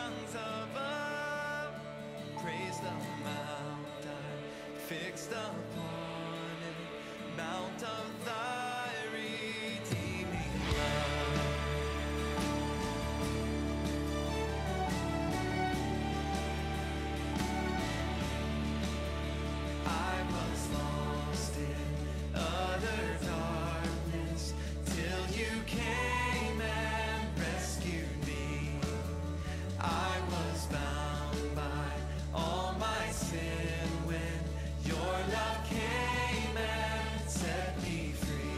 tongues above. Praise the mount I fixed upon it, mount of thy redeeming love. I was lost in other darkness till you came and rescued me. I was bound by all my sin when your love came and set me free.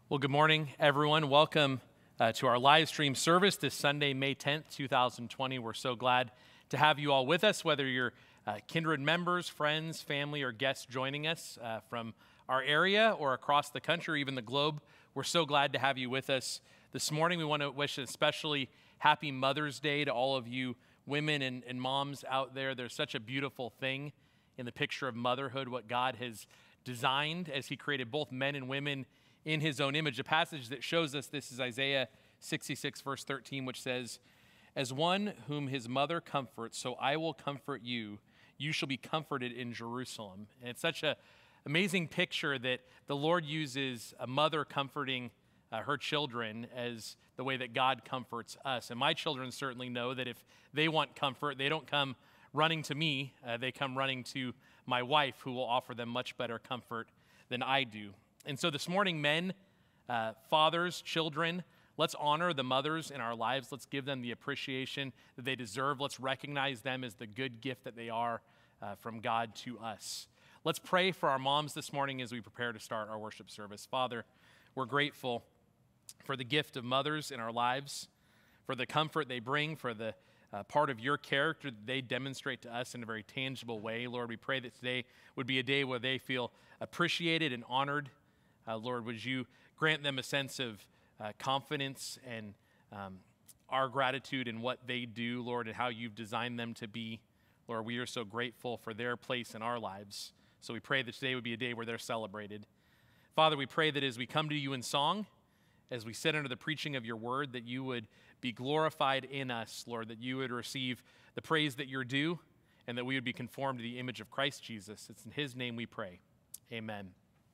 Well, good morning, everyone. Welcome to our live stream service this Sunday, May 10th, 2020. We're so glad to have you all with us, whether you're Kindred members, friends, family, or guests joining us from our area or across the country or even the globe. We're so glad to have you with us this morning. We want to wish an especially happy Mother's Day to all of you women and moms out there. There's such a beautiful thing in the picture of motherhood, what God has designed as He created both men and women in His own image. A passage that shows us this is Isaiah 66, verse 13, which says, "As one whom his mother comforts, so I will comfort you. You shall be comforted in Jerusalem." And it's such an amazing picture that the Lord uses a mother comforting her children as the way that God comforts us. And my children certainly know that if they want comfort, they don't come running to me. They come running to my wife, who will offer them much better comfort than I do. And so this morning, men, fathers, children, let's honor the mothers in our lives. Let's give them the appreciation that they deserve. Let's recognize them as the good gift that they are from God to us. Let's pray for our moms this morning as we prepare to start our worship service. Father, we're grateful for the gift of mothers in our lives, for the comfort they bring, for the part of your character that they demonstrate to us in a very tangible way. Lord, we pray that today would be a day where they feel appreciated and honored. Lord, would you grant them a sense of confidence and our gratitude in what they do, Lord, and how you've designed them to be. Lord, we are so grateful for their place in our lives. So we pray that today would be a day where they're celebrated. Father, we pray that as we come to you in song, as we sit under the preaching of your word, that you would be glorified in us, Lord, that you would receive the praise that you're due, and that we would be conformed to the image of Christ Jesus. It's in his name we pray. Amen.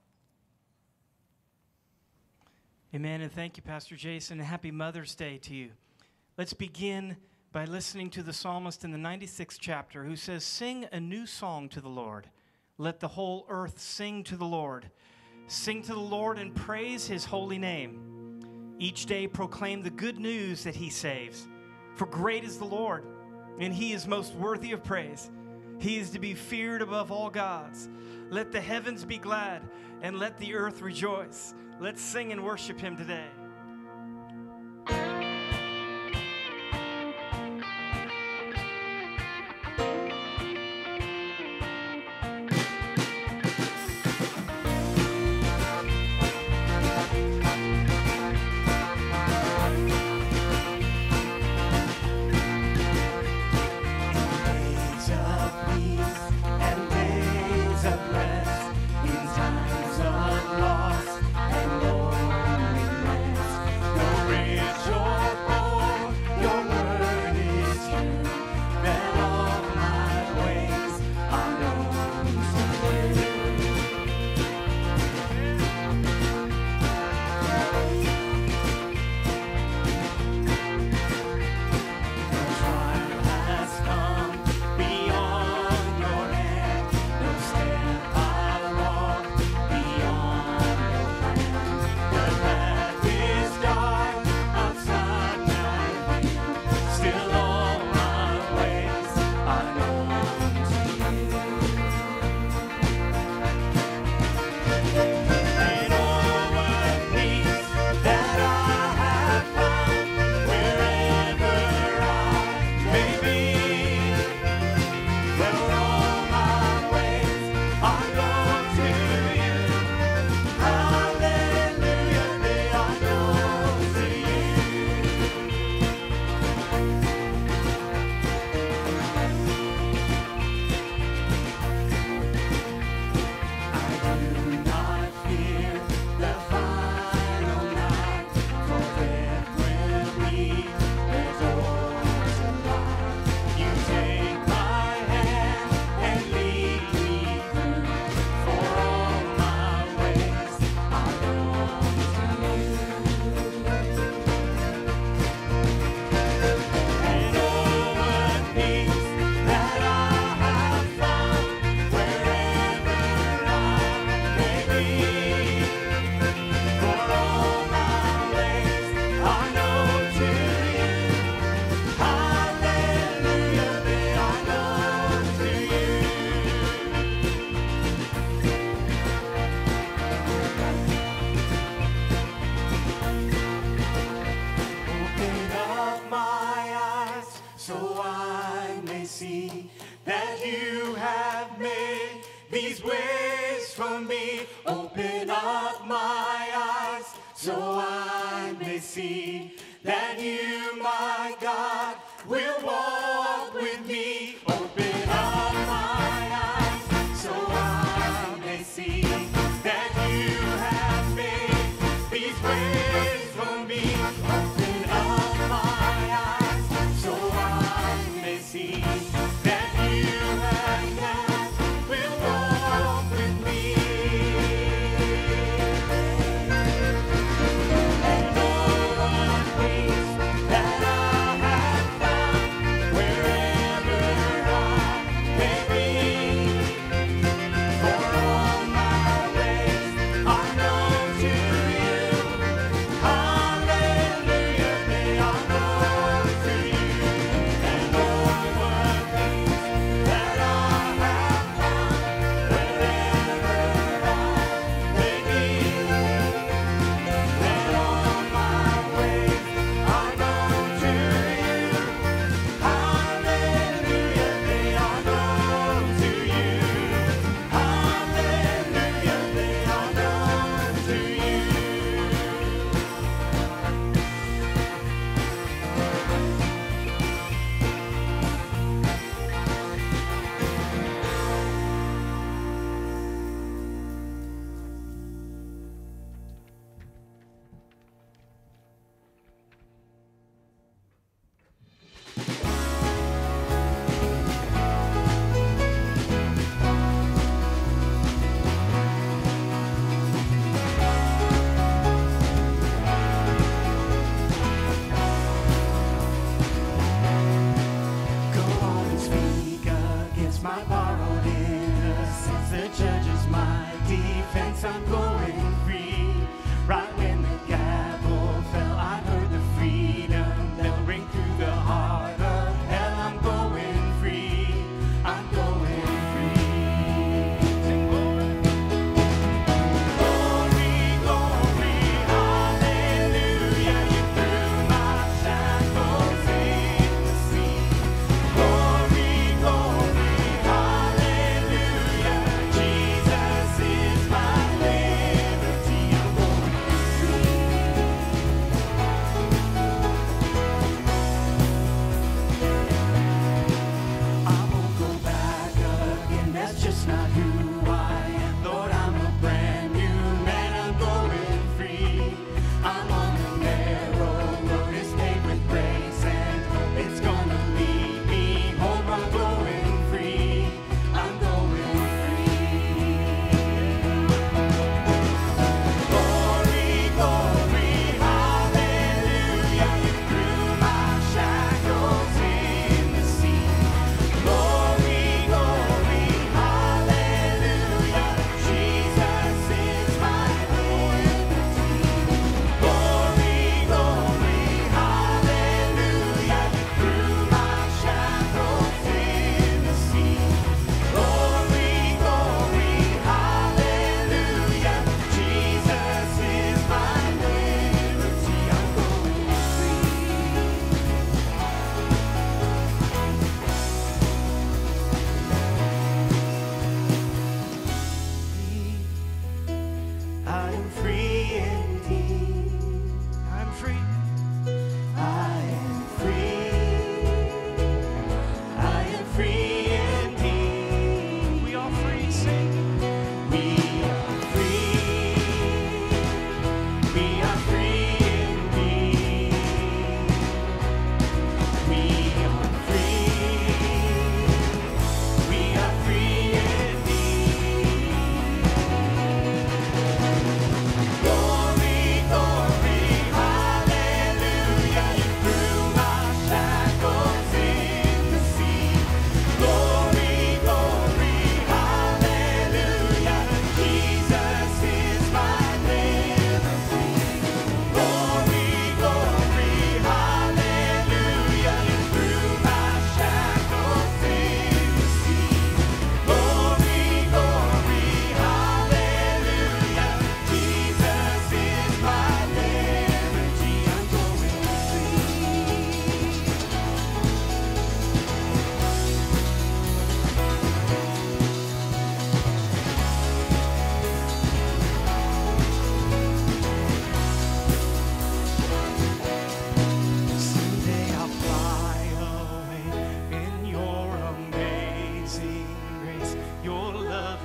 Amen, and thank you, Pastor Jason, and happy Mother's Day to you. Let's begin by listening to the psalmist in the 96th chapter who says, "Sing a new song to the Lord. Let the whole earth sing to the Lord. Sing to the Lord and praise his holy name. Each day proclaim the good news that he saves. For great is the Lord, and he is most worthy of praise. He is to be feared above all gods. Let the heavens be glad, and let the earth rejoice." Let's sing and worship him today. In times of loss and loneliness, I may see that you have made these ways for me. Open up my eyes so I may see that you, my God, will walk with me. Open up my eyes so I may see that you have made these ways for me. Open up my eyes so I may see that you have done will walk with me. And no one waits that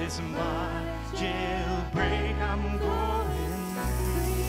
is my jailbreak. I'm going free.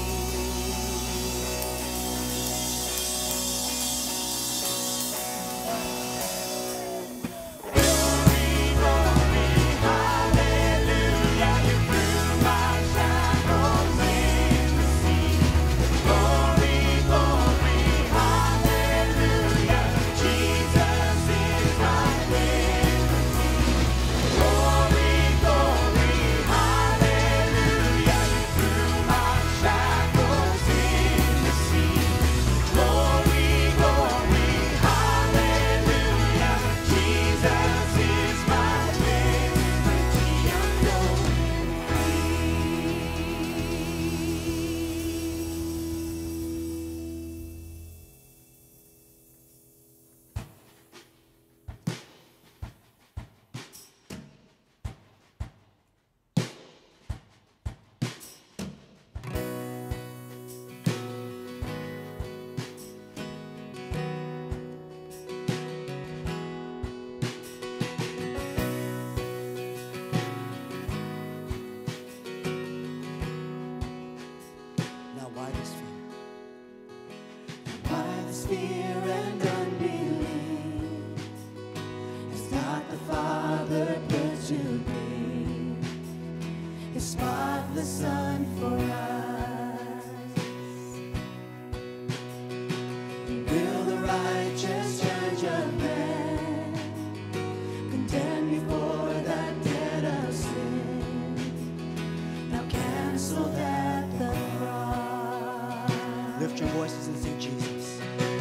Lift your voices and sing Jesus.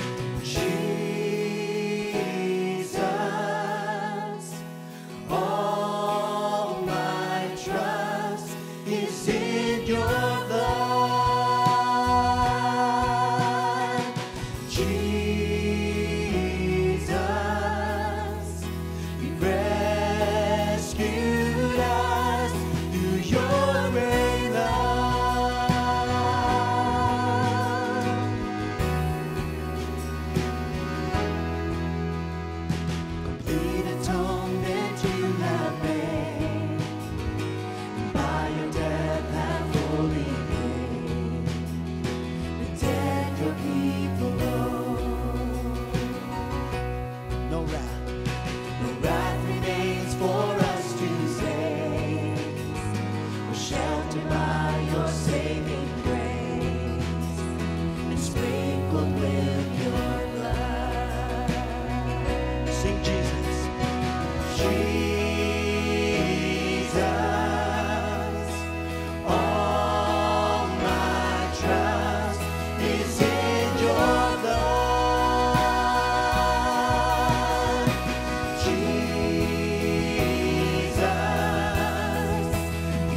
Jesus, all my trust is in your blood. Jesus, you rescued us through your great love. Complete atonement you have made, and by your death have fully paid the debt your people owe. No wrath. No wrath remains for us to face. We're sheltered by your saving grace and sprinkled with your blood. Sing Jesus. Jesus, all my trust is in your blood. Jesus, you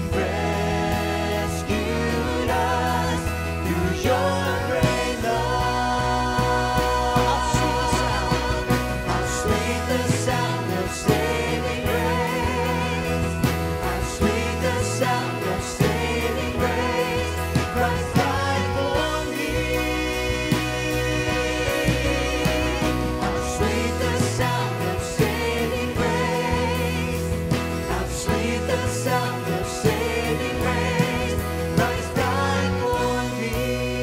rescued us through your great love. How sweet the sound of saving grace. How sweet the sound of saving grace. Christ died for me. How sweet the sound of saving grace. How sweet the sound of saving grace. Christ died for me.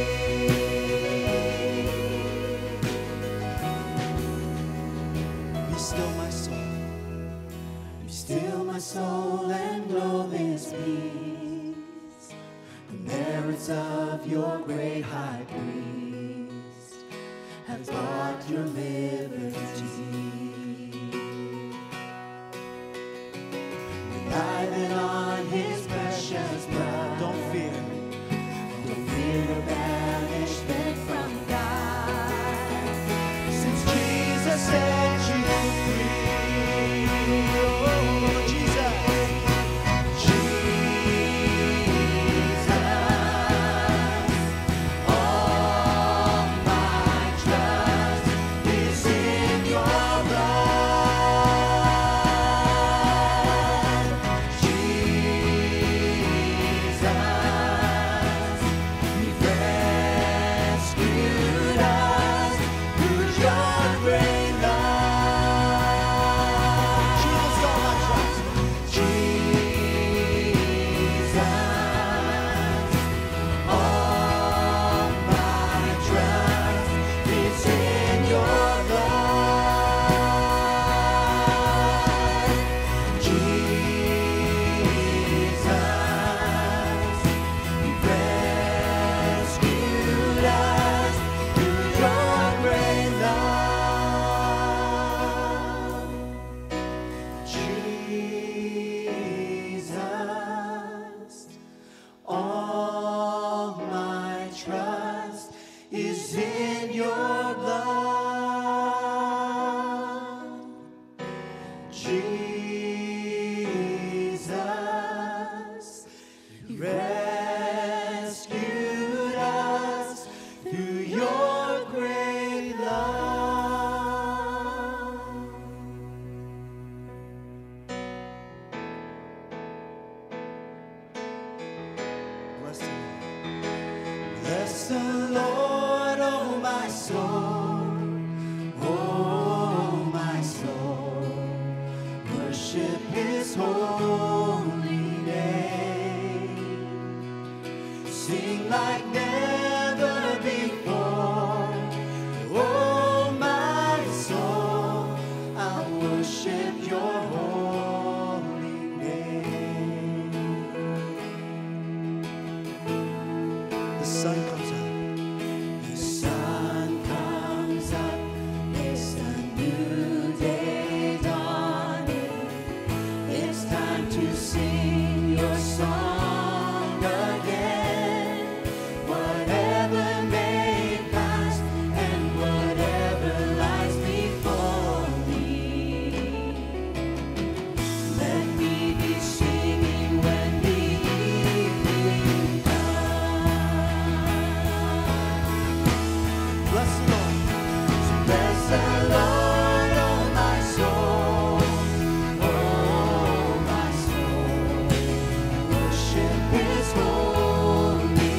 Be still my soul. Be still my soul and know this peace. The merits of your great high priest have bought your liberty. Relying on his precious blood. Don't fear. Don't fear the banishment from God, since Jesus set you free. Oh, Jesus. Jesus, all my trust is in your blood. Jesus, your holy name. The sun comes up. The sun comes up. It's a new day dawning. It's time to sing your song again. Whatever may pass and whatever lies before me, let me be singing when the evening comes. Bless the Lord. So bless the Lord, oh my soul, oh my soul. Worship His holy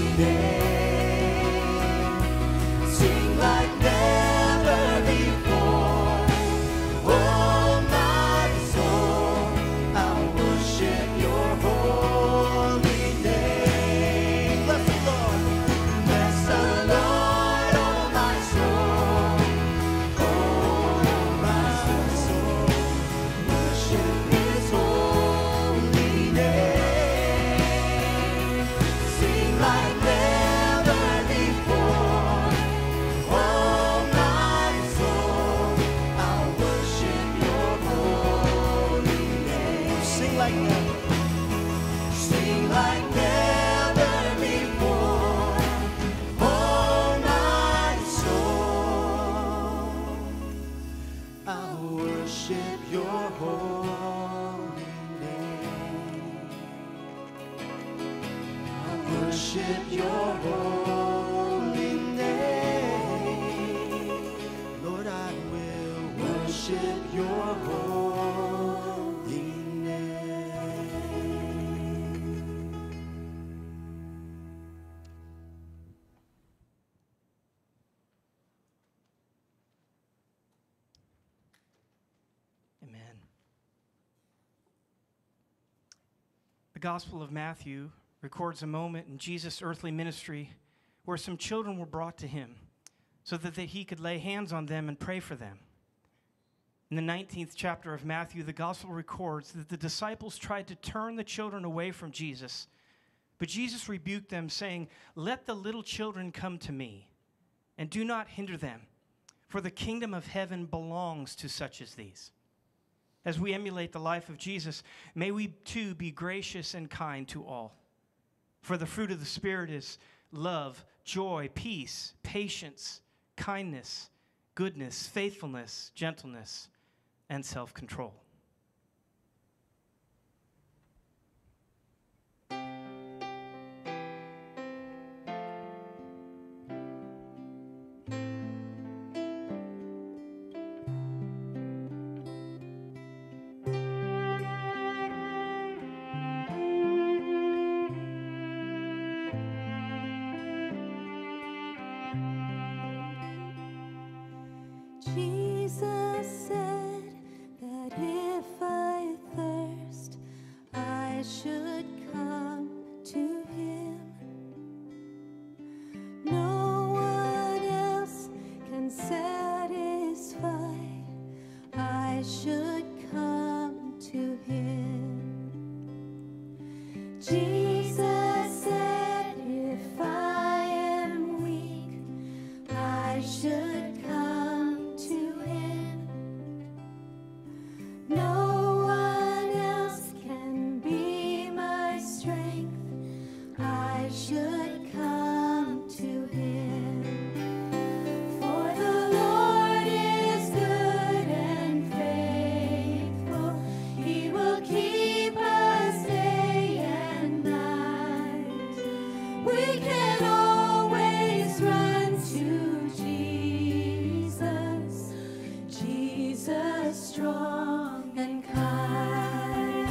name. Sing like never before. Oh my soul, I'll worship your holy name. Bless the Lord. Bless the Lord, oh my soul. Oh my soul. Worship His holy name. Sing like never before. Oh my soul, I'll worship your holy name. Sing like never. Sing like never before. Oh my soul, I'll worship your holy name. I'll worship your holy name. Lord, I will worship your holy name. Amen. The Gospel of Matthew records a moment in Jesus' earthly ministry where some children were brought to him so that he could lay hands on them and pray for them. In the 19th chapter of Matthew, the Gospel records that the disciples tried to turn the children away from Jesus, but Jesus rebuked them, saying, "Let the little children come to me, and do not hinder them, for the kingdom of heaven belongs to such as these." As we emulate the life of Jesus, may we too be gracious and kind to all. For the fruit of the Spirit is love, joy, peace, patience, kindness, goodness, faithfulness, gentleness, and self-control. Jesus said that if I thirst, I should come to him. No one else can satisfy. I should come to him. Jesus said, if I am weak, I should come to him. No one else can be my strength. I should come to him. For the Lord is good and faithful. He will keep us day and night. We can always run to Jesus, Jesus strong and kind.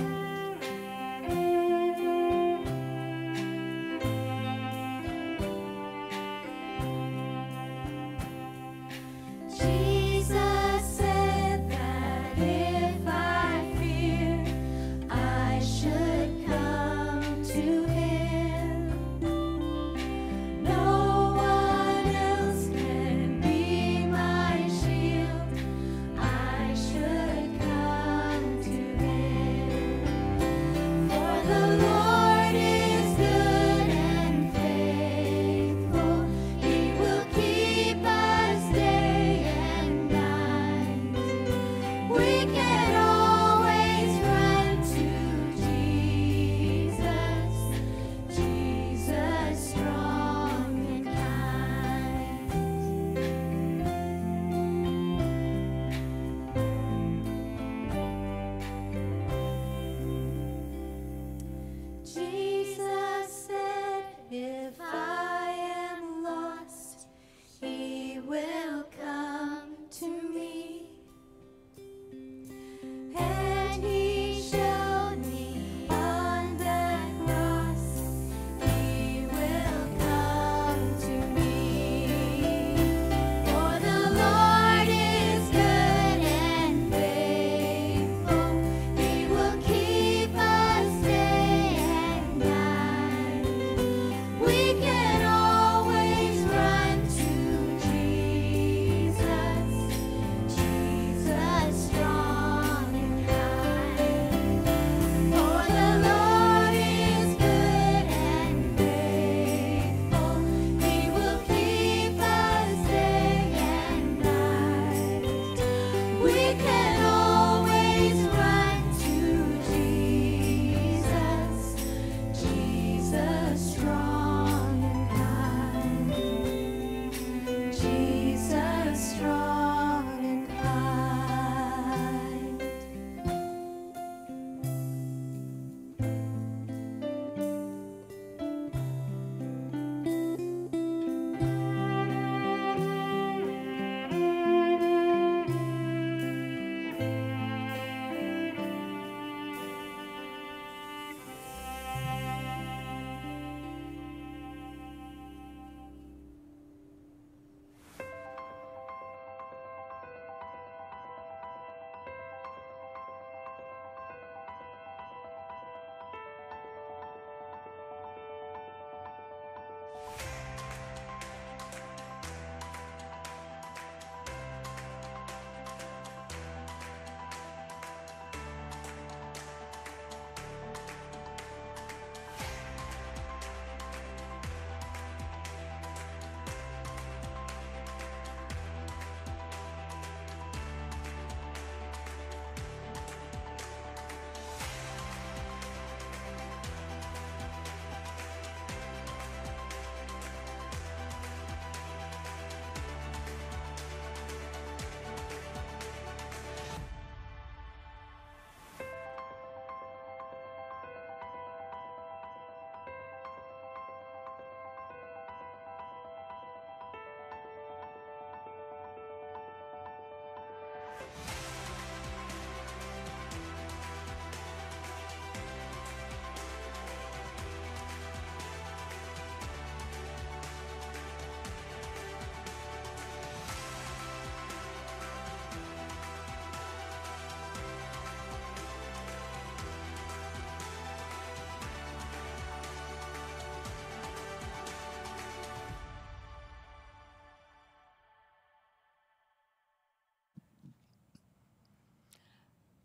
Jesus said that if I fear, I should come to him. No one else can be my shield. I should come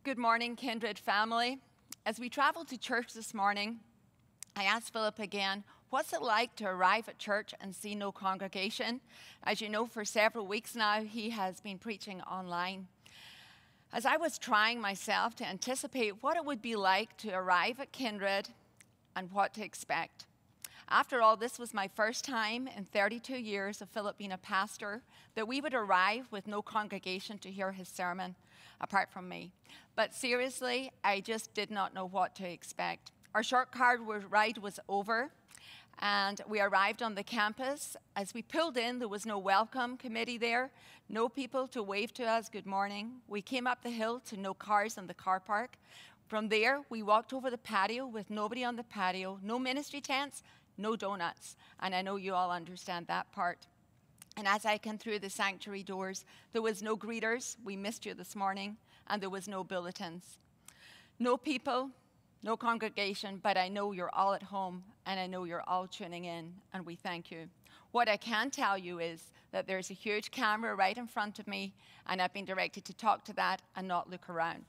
Good morning, Kindred family. As we traveled to church this morning, I asked Philip again, what's it like to arrive at church and see no congregation? As you know, for several weeks now, he has been preaching online. As I was trying myself to anticipate what it would be like to arrive at Kindred and what to expect. After all, this was my first time in 32 years of Philip being a pastor that we would arrive with no congregation to hear his sermon, apart from me. But seriously, I just did not know what to expect. Our short car ride was over, and we arrived on the campus. As we pulled in, there was no welcome committee there, no people to wave to us good morning. We came up the hill to no cars in the car park. From there, we walked over the patio with nobody on the patio, no ministry tents, no donuts. And I know you all understand that part. And as I came through the sanctuary doors, there was no greeters. We missed you this morning. And there was no bulletins. No people, no congregation, but I know you're all at home, and I know you're all tuning in, and we thank you. What I can tell you is that there's a huge camera right in front of me, and I've been directed to talk to that and not look around.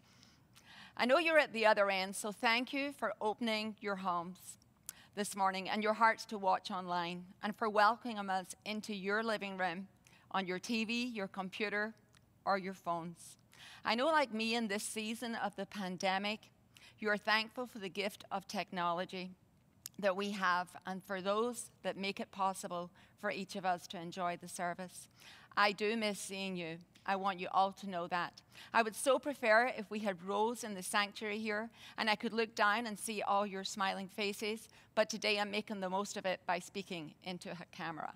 I know you're at the other end, so thank you for opening your homes this morning and your hearts to watch online, and for welcoming us into your living room, on your TV, your computer, or your phones. I know, like me, in this season of the pandemic, you are thankful for the gift of technology that we have, and for those that make it possible for each of us to enjoy the service. I do miss seeing you. I want you all to know that. I would so prefer if we had rows in the sanctuary here and I could look down and see all your smiling faces, but today I'm making the most of it by speaking into a camera.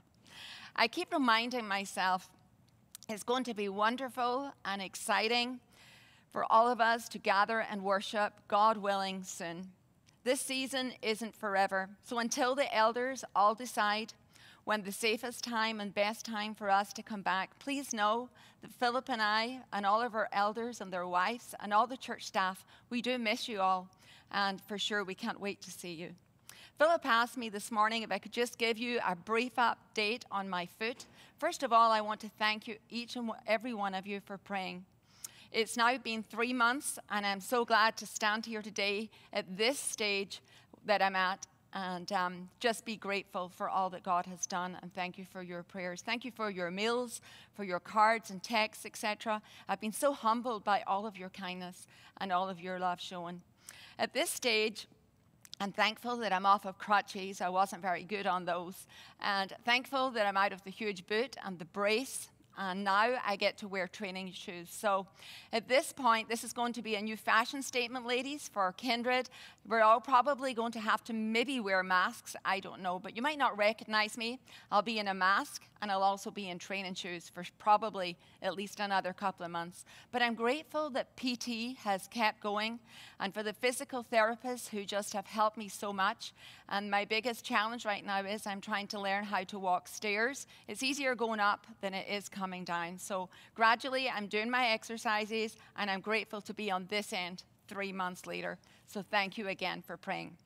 I keep reminding myself it's going to be wonderful and exciting for all of us to gather and worship, God willing, soon. This season isn't forever, so until the elders all decide when the safest time and best time for us to come back, please know that Philip and I and all of our elders and their wives and all the church staff, we do miss you all, and for sure we can't wait to see you. Philip asked me this morning if I could just give you a brief update on my foot. First of all, I want to thank you, each and every one of you, for praying. It's now been 3 months, and I'm so glad to stand here today at this stage that I'm at, and just be grateful for all that God has done, and thank you for your prayers. Thank you for your meals, for your cards and texts, etc. I've been so humbled by all of your kindness and all of your love shown. At this stage, I'm thankful that I'm off of crutches. I wasn't very good on those. And thankful that I'm out of the huge boot and the brace. And now I get to wear training shoes. So at this point, this is going to be a new fashion statement, ladies, for Kindred. We're all probably going to have to maybe wear masks. I don't know, but you might not recognize me. I'll be in a mask, and I'll also be in training shoes for probably at least another couple of months. But I'm grateful that PT has kept going, and for the physical therapists who just have helped me so much. And my biggest challenge right now is I'm trying to learn how to walk stairs. It's easier going up than it is coming down. So gradually I'm doing my exercises, and I'm grateful to be on this end 3 months later. So thank you again for praying.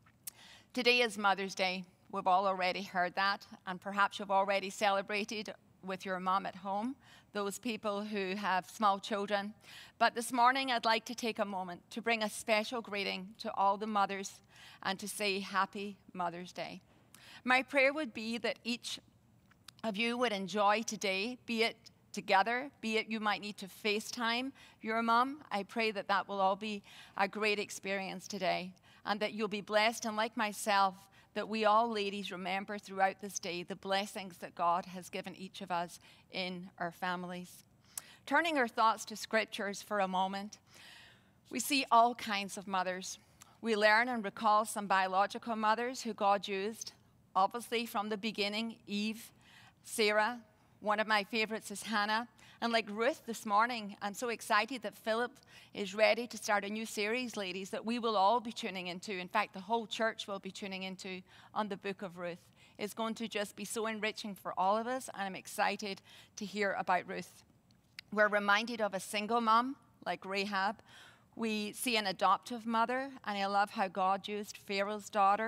Today is Mother's Day. We've all already heard that, and perhaps you've already celebrated with your mom at home, those people who have small children. But this morning I'd like to take a moment to bring a special greeting to all the mothers and to say Happy Mother's Day. My prayer would be that each of you would enjoy today, be it together, be it you might need to FaceTime your mom. I pray that that will all be a great experience today, and that you'll be blessed, and like myself, that we all ladies remember throughout this day the blessings that God has given each of us in our families. Turning our thoughts to scriptures for a moment, we see all kinds of mothers. We learn and recall some biological mothers who God used, obviously from the beginning, Eve, Sarah. One of my favorites is Hannah. And like Ruth this morning, I'm so excited that Philip is ready to start a new series, ladies, that we will all be tuning into. In fact, the whole church will be tuning into on the Book of Ruth. It's going to just be so enriching for all of us, and I'm excited to hear about Ruth. We're reminded of a single mom like Rahab. We see an adoptive mother, and I love how God used Pharaoh's daughter.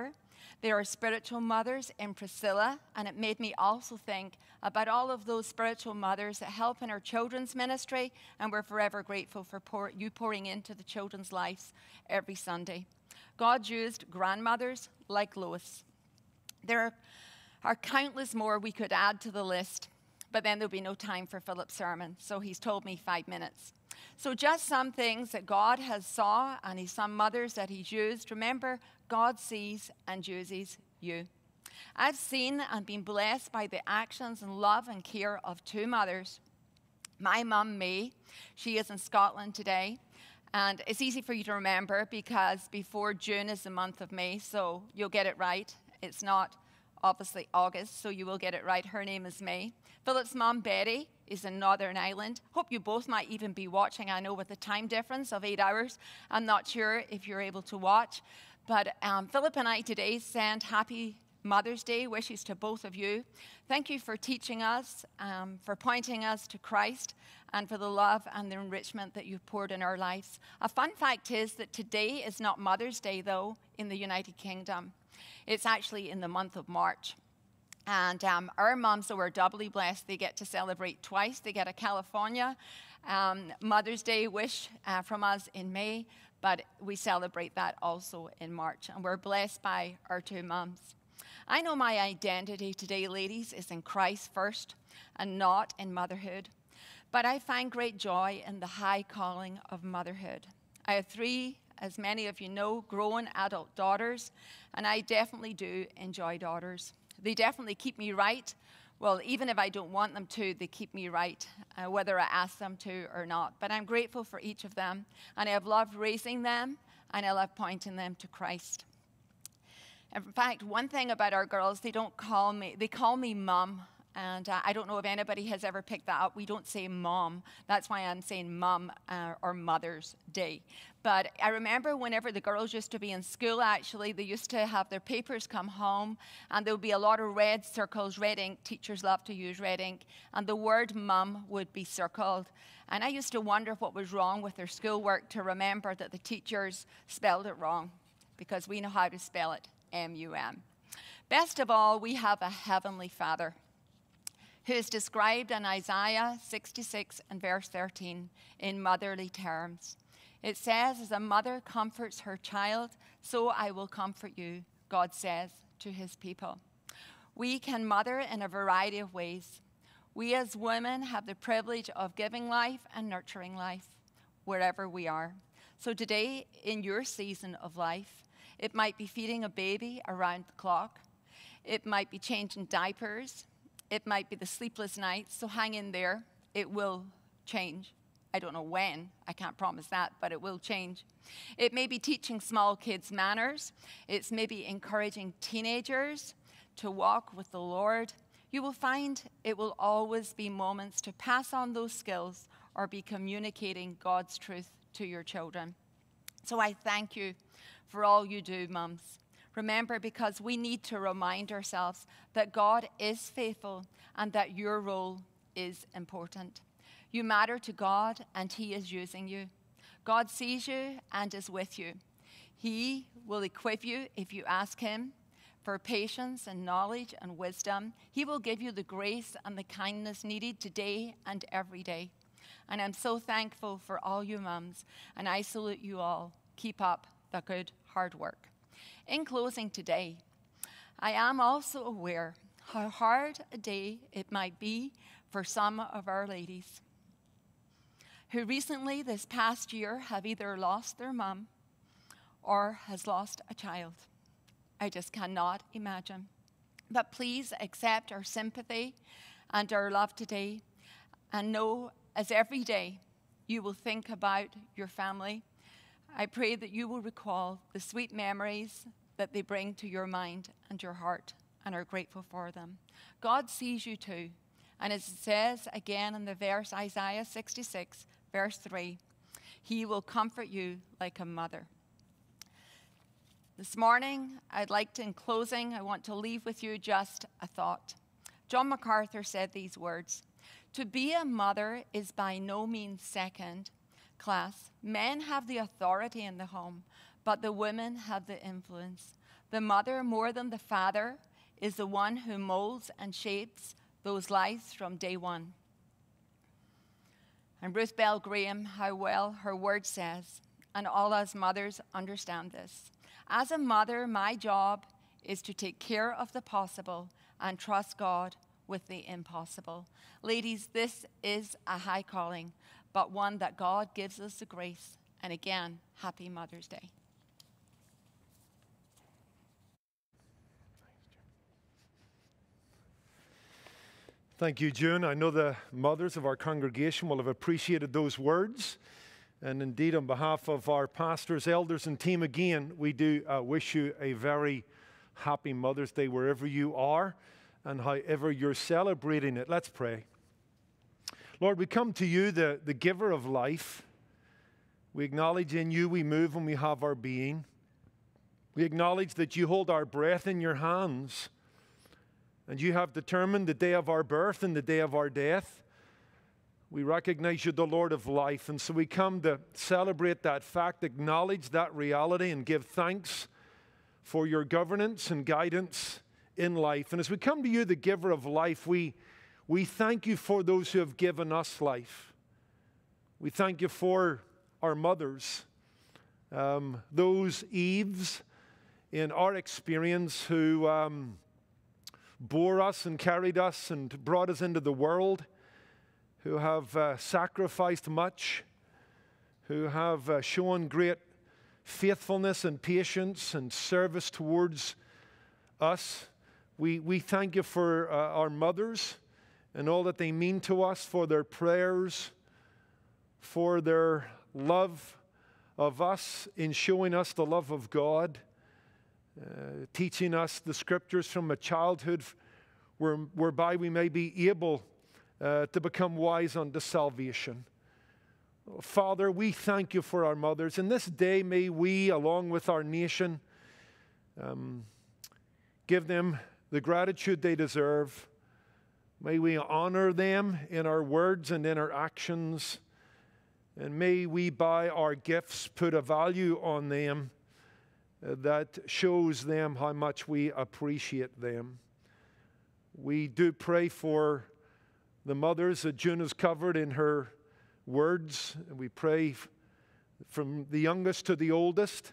There are spiritual mothers in Priscilla, and it made me also think about all of those spiritual mothers that help in our children's ministry, and we're forever grateful for you pouring into the children's lives every Sunday. God used grandmothers like Lois. There are countless more we could add to the list, but then there'll be no time for Philip's sermon, so he's told me 5 minutes. So just some things that God has saw, and some mothers that he's used. Remember, God sees and uses you. I've seen and been blessed by the actions and love and care of 2 mothers. My mum, May, she is in Scotland today. And it's easy for you to remember because before June is the month of May, so you'll get it right. It's not obviously August, so you will get it right. Her name is May. Philip's mom, Betty, is in Northern Ireland. Hope you both might even be watching. I know with the time difference of 8 hours, I'm not sure if you're able to watch. But Philip and I today send happy Mother's Day wishes to both of you. Thank you for teaching us, for pointing us to Christ, and for the love and the enrichment that you've poured in our lives. A fun fact is that today is not Mother's Day, though, in the United Kingdom. It's actually in the month of March. And our moms, so we're doubly blessed. They get to celebrate twice. They get a California Mother's Day wish from us in May, but we celebrate that also in March. And we're blessed by our 2 moms. I know my identity today, ladies, is in Christ first and not in motherhood. But I find great joy in the high calling of motherhood. I have 3, as many of you know, grown adult daughters, and I definitely do enjoy daughters. They definitely keep me right. Well, even if I don't want them to, they keep me right, whether I ask them to or not. But I'm grateful for each of them, and I have loved raising them, and I love pointing them to Christ. In fact, one thing about our girls, they call me Mum. And I don't know if anybody has ever picked that up. We don't say Mom. That's why I'm saying Mum or Mother's Day. But I remember whenever the girls used to be in school, actually, they used to have their papers come home, and there would be a lot of red circles, red ink. Teachers love to use red ink. And the word Mum would be circled. And I used to wonder what was wrong with their schoolwork to remember that the teachers spelled it wrong, because we know how to spell it, M-U-M. Best of all, we have a heavenly Father, who is described in Isaiah 66 and verse 13 in motherly terms. It says, as a mother comforts her child, so I will comfort you, God says to his people. We can mother in a variety of ways. We as women have the privilege of giving life and nurturing life wherever we are. So today, in your season of life, it might be feeding a baby around the clock. It might be changing diapers. It might be the sleepless nights, so hang in there. It will change. I don't know when. I can't promise that, but it will change. It may be teaching small kids manners. It's maybe encouraging teenagers to walk with the Lord. You will find it will always be moments to pass on those skills or be communicating God's truth to your children. So I thank you for all you do, mums. Remember, because we need to remind ourselves that God is faithful and that your role is important. You matter to God, and he is using you. God sees you and is with you. He will equip you if you ask him for patience and knowledge and wisdom. He will give you the grace and the kindness needed today and every day. And I'm so thankful for all you mums, and I salute you all. Keep up the good, hard work. In closing today, I am also aware how hard a day it might be for some of our ladies who recently this past year have either lost their mum or has lost a child. I just cannot imagine. But please accept our sympathy and our love today, and know as every day you will think about your family. I pray that you will recall the sweet memories that they bring to your mind and your heart, and are grateful for them. God sees you too. And as it says again in the verse Isaiah 66, verse 3, he will comfort you like a mother. This morning, I'd like to, in closing, I want to leave with you just a thought. John MacArthur said these words, "To be a mother is by no means second class. Men have the authority in the home, but the women have the influence. The mother, more than the father, is the one who molds and shapes those lives from day one. And Ruth Bell Graham, how well her word says, and all us mothers understand this. As a mother, my job is to take care of the possible and trust God with the impossible. Ladies, this is a high calling, but one that God gives us the grace. And again, happy Mother's Day. Thank you, June. I know the mothers of our congregation will have appreciated those words. And indeed, on behalf of our pastors, elders, and team again, we do wish you a very happy Mother's Day wherever you are and however you're celebrating it. Let's pray. Lord, we come to you, the giver of life. We acknowledge in you we move and we have our being. We acknowledge that you hold our breath in your hands, and you have determined the day of our birth and the day of our death. We recognize you're the Lord of life, and so we come to celebrate that fact, acknowledge that reality, and give thanks for your governance and guidance in life. And as we come to you, the giver of life, we thank you for those who have given us life. We thank you for our mothers, those Eves in our experience who bore us and carried us and brought us into the world, who have sacrificed much, who have shown great faithfulness and patience and service towards us. We thank you for our mothers and all that they mean to us, for their prayers, for their love of us in showing us the love of God, teaching us the scriptures from a childhood whereby we may be able to become wise unto salvation. Father, we thank you for our mothers. And this day may we, along with our nation, give them the gratitude they deserve. May we honor them in our words and in our actions. And may we, by our gifts, put a value on them that shows them how much we appreciate them. We do pray for the mothers that June has covered in her words. And we pray from the youngest to the oldest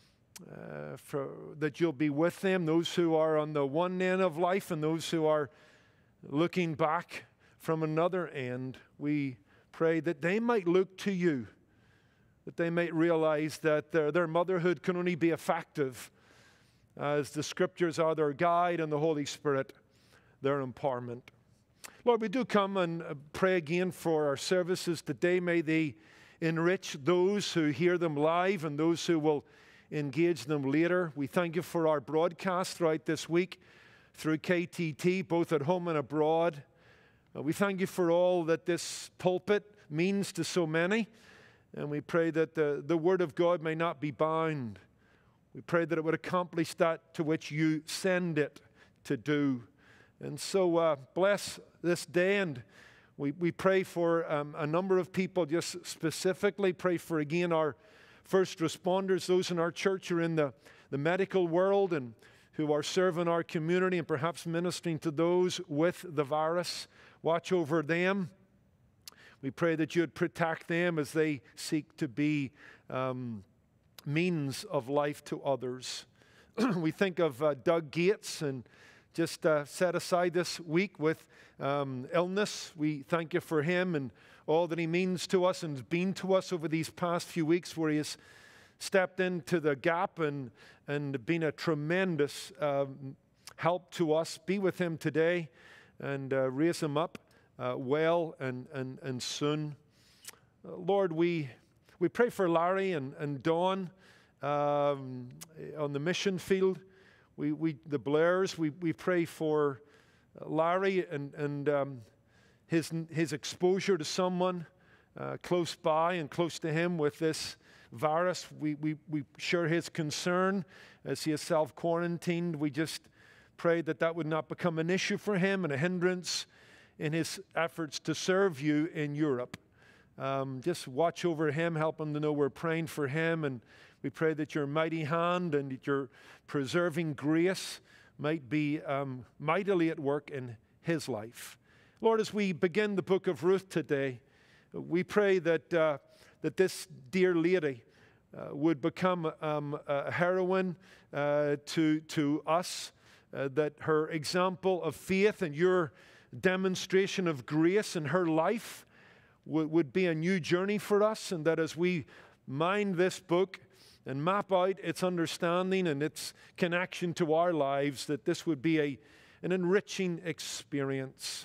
that you'll be with them, those who are on the one end of life and those who are looking back from another end. We pray that they might look to you, that they might realize that their motherhood can only be effective as the Scriptures are their guide and the Holy Spirit their empowerment. Lord, we do come and pray again for our services today. May they enrich those who hear them live and those who will engage them later. We thank you for our broadcast throughout this week through KTT, both at home and abroad. We thank you for all that this pulpit means to so many. And we pray that the Word of God may not be bound. We pray that it would accomplish that to which you send it to do. And so bless this day, and we pray for a number of people, just specifically pray for, again, our first responders, those in our church who are in the medical world and who are serving our community and perhaps ministering to those with the virus. Watch over them. We pray that you would protect them as they seek to be means of life to others. We think of Doug Gates, and just set aside this week with illness. We thank you for him and all that he means to us and has been to us over these past few weeks, where he has stepped into the gap and been a tremendous help to us. Be with him today and raise him up well and soon. Lord, we pray for Larry and Dawn on the mission field. The Blairs, we pray for Larry and his exposure to someone close by and close to him with this virus. We share his concern as he is self-quarantined. We just pray that would not become an issue for him and a hindrance in his efforts to serve you in Europe. Just watch over him, help him to know we're praying for him, and We pray that your mighty hand and that your preserving grace might be mightily at work in his life. Lord, as we begin the book of Ruth today, we pray that this dear lady would become a heroine to us, that her example of faith and your demonstration of grace in her life would be a new journey for us, and that as we mind this book and map out its understanding and its connection to our lives, that this would be an enriching experience.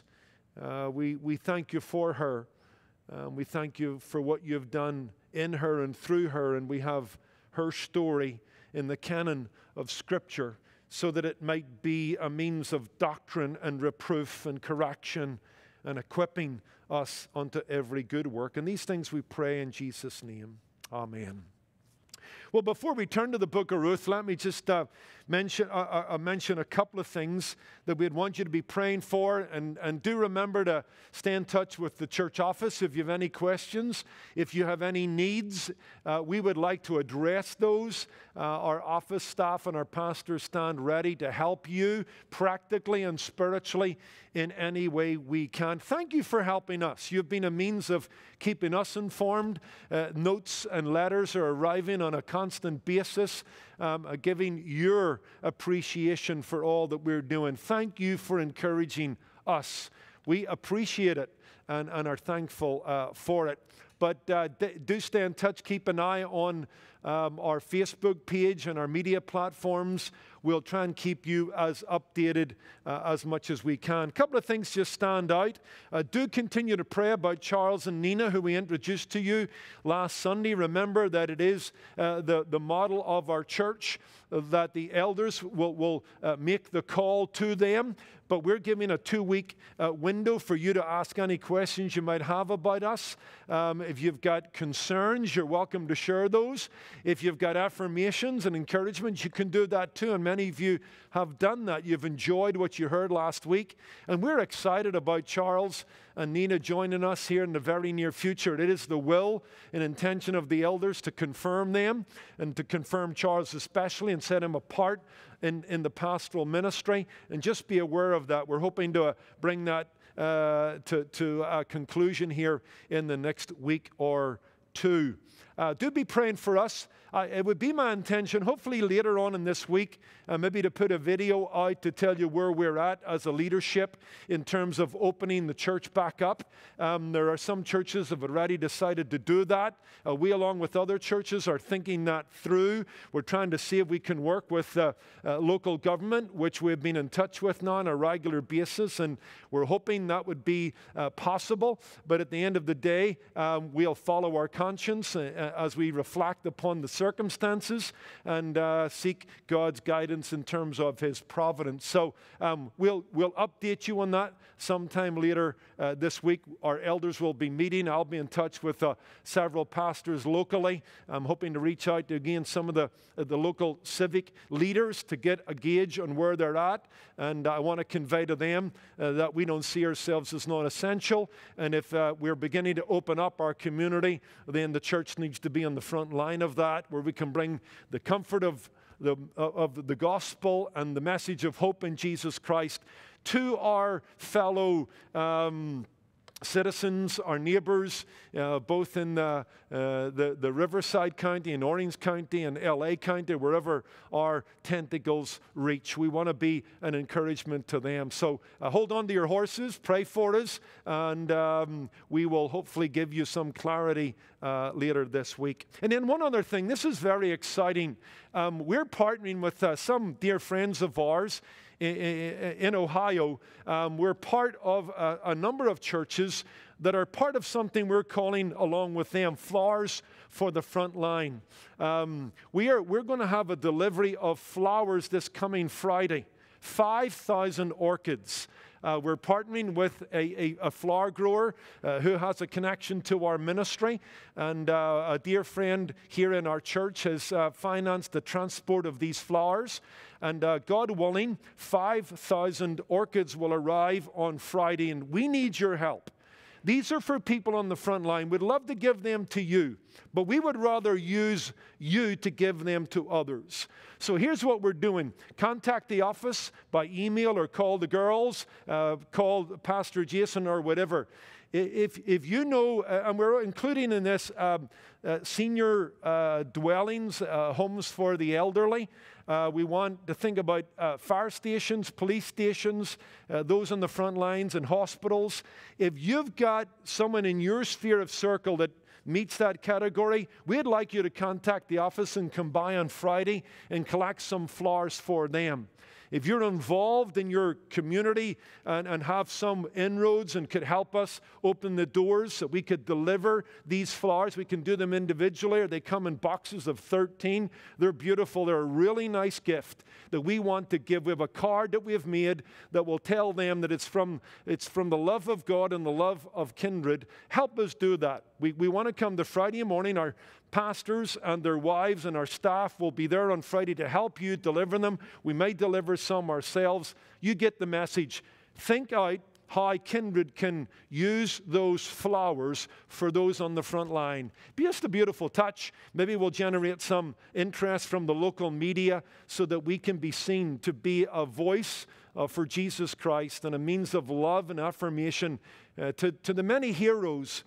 We thank you for her. We thank you for what you've done in her and through her, and we have her story in the canon of Scripture so that it might be a means of doctrine and reproof and correction and equipping us unto every good work. And these things we pray in Jesus' name. Amen. Well, before we turn to the book of Ruth, let me just mention a couple of things that we'd want you to be praying for. And do remember to stay in touch with the church office if you have any questions. If you have any needs, we would like to address those. Our office staff and our pastors stand ready to help you practically and spiritually in any way we can. Thank you for helping us. You've been a means of keeping us informed. Notes and letters are arriving on a constant basis, giving your appreciation for all that we're doing. Thank you for encouraging us. We appreciate it and are thankful for it. But do stay in touch. Keep an eye on our Facebook page and our media platforms. We'll try and keep you as updated as much as we can. A couple of things just stand out. Do continue to pray about Charles and Nina, who we introduced to you last Sunday. Remember that it is the model of our church that the elders will make the call to them. But we're giving a 2-week window for you to ask any questions you might have about us. If you've got concerns, you're welcome to share those. If you've got affirmations and encouragements, you can do that too. And many of you have done that. You've enjoyed what you heard last week. And we're excited about Charles and Nina joining us here in the very near future. It is the will and intention of the elders to confirm them and to confirm Charles especially and set him apart in the pastoral ministry. And just be aware of that. We're hoping to bring that to a conclusion here in the next week or two. Do be praying for us. It would be my intention, hopefully later on in this week, maybe to put a video out to tell you where we're at as a leadership in terms of opening the church back up. There are some churches that have already decided to do that. We, along with other churches, are thinking that through. We're trying to see if we can work with local government, which we've been in touch with now on a regular basis, and we're hoping that would be possible. But at the end of the day, we'll follow our conscience as we reflect upon the circumstances and seek God's guidance in terms of his providence. So we'll update you on that sometime later this week. Our elders will be meeting. I'll be in touch with several pastors locally. I'm hoping to reach out to, again, some of the local civic leaders to get a gauge on where they're at. And I want to convey to them that we don't see ourselves as non-essential. And if we're beginning to open up our community, then the church needs to be on the front line of that, where we can bring the comfort of the gospel and the message of hope in Jesus Christ to our fellow citizens, our neighbors, both in the Riverside County and Orange County and LA County, wherever our tentacles reach. We want to be an encouragement to them. So hold on to your horses, pray for us, and we will hopefully give you some clarity later this week. And then one other thing, this is very exciting. We're partnering with some dear friends of ours in Ohio. We're part of a number of churches that are part of something we're calling, along with them, Flowers for the Front Line. We're going to have a delivery of flowers this coming Friday, 5,000 orchids. We're partnering with a flower grower who has a connection to our ministry, and a dear friend here in our church has financed the transport of these flowers. And God willing, 5,000 orchids will arrive on Friday, and we need your help. These are for people on the front line. We'd love to give them to you, but we would rather use you to give them to others. So here's what we're doing. Contact the office by email or call the girls, call Pastor Jason or whatever. If you know, and we're including in this senior dwellings, homes for the elderly. We want to think about fire stations, police stations, those on the front lines, and hospitals. If you've got someone in your sphere of circle that meets that category, we'd like you to contact the office and come by on Friday and collect some flowers for them. If you're involved in your community and have some inroads and could help us open the doors so we could deliver these flowers, we can do them individually, or they come in boxes of 13. They're beautiful. They're a really nice gift that we want to give. We have a card that we have made that will tell them that it's from the love of God and the love of Kindred. Help us do that. We want to come to Friday morning. Our pastors and their wives and our staff will be there on Friday to help you deliver them. We may deliver some ourselves. You get the message. Think out how Kindred can use those flowers for those on the front line. Be just a beautiful touch. Maybe we'll generate some interest from the local media so that we can be seen to be a voice for Jesus Christ and a means of love and affirmation to the many heroes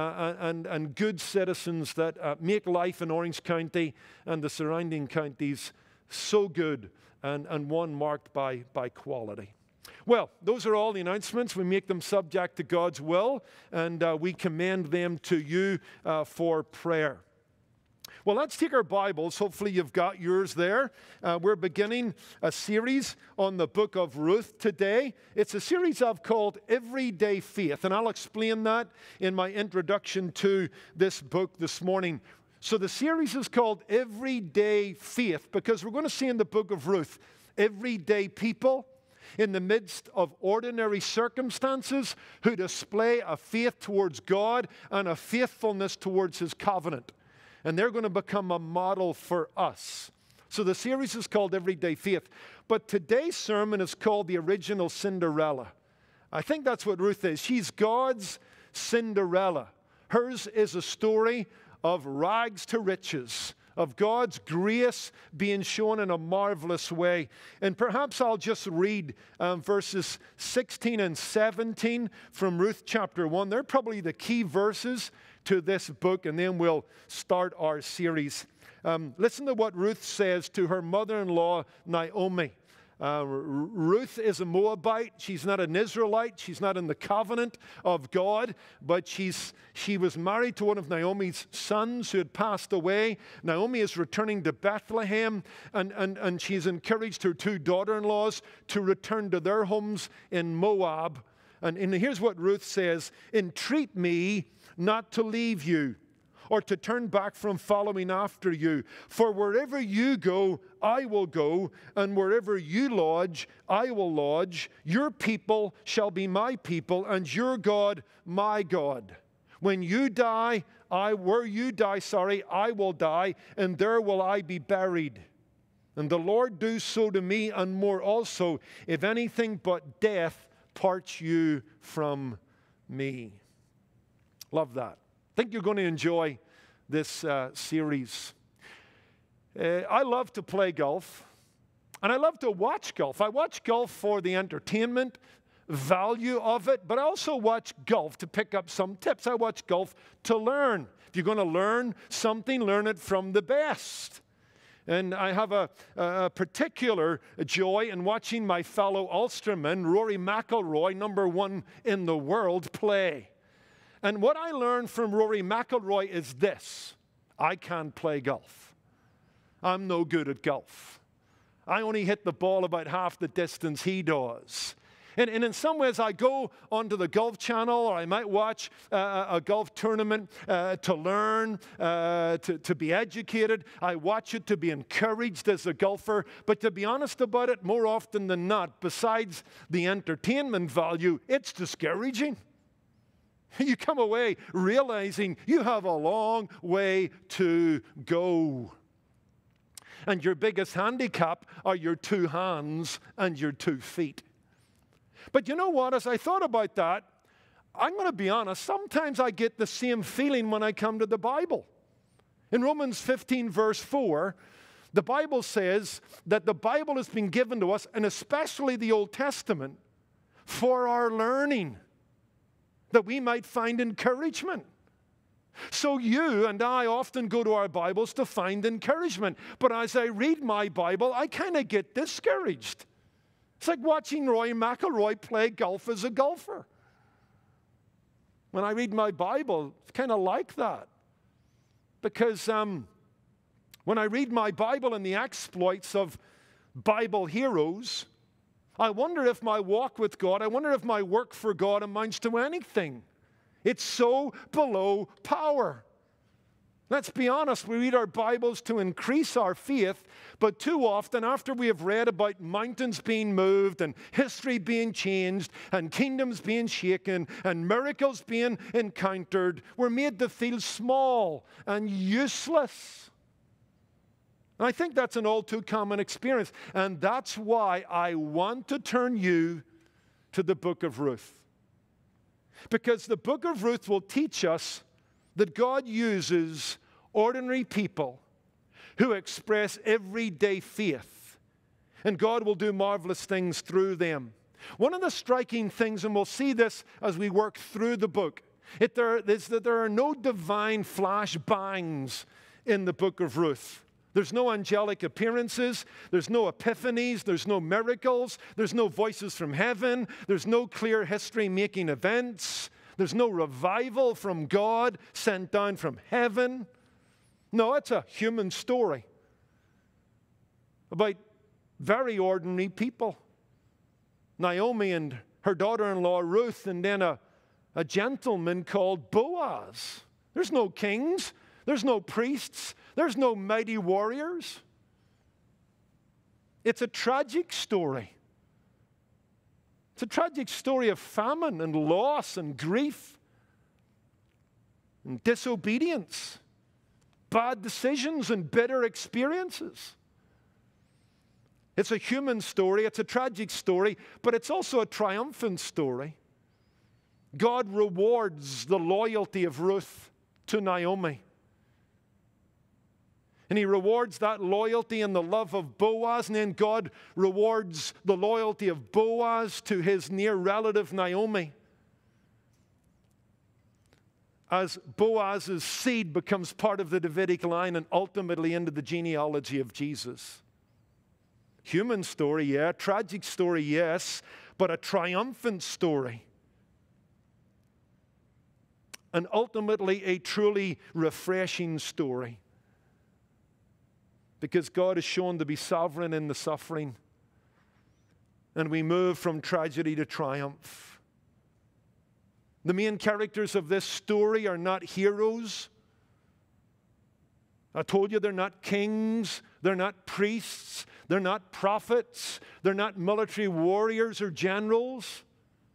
and good citizens that make life in Orange County and the surrounding counties so good and one marked by quality. Well, those are all the announcements. We make them subject to God's will, and we commend them to you for prayer. Well, let's take our Bibles. Hopefully you've got yours there. We're beginning a series on the Book of Ruth today. It's a series I've called Everyday Faith, and I'll explain that in my introduction to this book this morning. So the series is called Everyday Faith because we're going to see in the Book of Ruth, everyday people in the midst of ordinary circumstances who display a faith towards God and a faithfulness towards His covenant. And they're going to become a model for us. So the series is called Everyday Faith. But today's sermon is called the original Cinderella. I think that's what Ruth is. She's God's Cinderella. Hers is a story of rags to riches, of God's grace being shown in a marvelous way. And perhaps I'll just read verses 16 and 17 from Ruth chapter 1. They're probably the key verses to this book, and then we'll start our series. Listen to what Ruth says to her mother-in-law, Naomi. Ruth is a Moabite. She's not an Israelite. She's not in the covenant of God, but she was married to one of Naomi's sons who had passed away. Naomi is returning to Bethlehem, and she's encouraged her two daughter-in-laws to return to their homes in Moab. And here's what Ruth says: "Entreat me not to leave you, or to turn back from following after you. For wherever you go, I will go, and wherever you lodge, I will lodge. Your people shall be my people, and your God, my God. When you die, I will die, and there will I be buried. And the Lord do so to me, and more also, if anything but death parts you from me." Love that. I think you're going to enjoy this series. I love to play golf, and I love to watch golf. I watch golf for the entertainment value of it, but I also watch golf to pick up some tips. I watch golf to learn. If you're going to learn something, learn it from the best. And I have a particular joy in watching my fellow Ulsterman, Rory McIlroy, number one in the world, play. And what I learned from Rory McIlroy is this: I can't play golf. I'm no good at golf. I only hit the ball about half the distance he does. And in some ways, I go onto the Golf Channel, or I might watch a golf tournament to learn, to be educated. I watch it to be encouraged as a golfer. But to be honest about it, more often than not, besides the entertainment value, it's discouraging. You come away realizing you have a long way to go. And your biggest handicap are your two hands and your 2 feet. But you know what? As I thought about that, I'm going to be honest, sometimes I get the same feeling when I come to the Bible. In Romans 15, verse 4, the Bible says that the Bible has been given to us, and especially the Old Testament, for our learning, that we might find encouragement. So you and I often go to our Bibles to find encouragement. But as I read my Bible, I kind of get discouraged. It's like watching Rory McIlroy play golf as a golfer. When I read my Bible, it's kind of like that. Because when I read my Bible and the exploits of Bible heroes, I wonder if my walk with God, I wonder if my work for God amounts to anything. It's so below power. Let's be honest, we read our Bibles to increase our faith, but too often after we have read about mountains being moved and history being changed and kingdoms being shaken and miracles being encountered, we're made to feel small and useless. And I think that's an all too common experience. And that's why I want to turn you to the Book of Ruth. Because the Book of Ruth will teach us that God uses ordinary people who express everyday faith. And God will do marvelous things through them. One of the striking things, and we'll see this as we work through the book, is that there are no divine flash bangs in the Book of Ruth. There's no angelic appearances, there's no epiphanies, there's no miracles, there's no voices from heaven, there's no clear history-making events, there's no revival from God sent down from heaven. No, it's a human story about very ordinary people. Naomi and her daughter-in-law Ruth, and then a gentleman called Boaz. There's no kings, there's no priests, there's no mighty warriors. It's a tragic story. It's a tragic story of famine and loss and grief and disobedience, bad decisions and bitter experiences. It's a human story, it's a tragic story, but it's also a triumphant story. God rewards the loyalty of Ruth to Naomi. And he rewards that loyalty and the love of Boaz. And then God rewards the loyalty of Boaz to his near relative Naomi, as Boaz's seed becomes part of the Davidic line and ultimately into the genealogy of Jesus. Human story, yeah. Tragic story, yes. But a triumphant story. And ultimately a truly refreshing story. Because God is shown to be sovereign in the suffering. And we move from tragedy to triumph. The main characters of this story are not heroes. I told you they're not kings, they're not priests, they're not prophets, they're not military warriors or generals.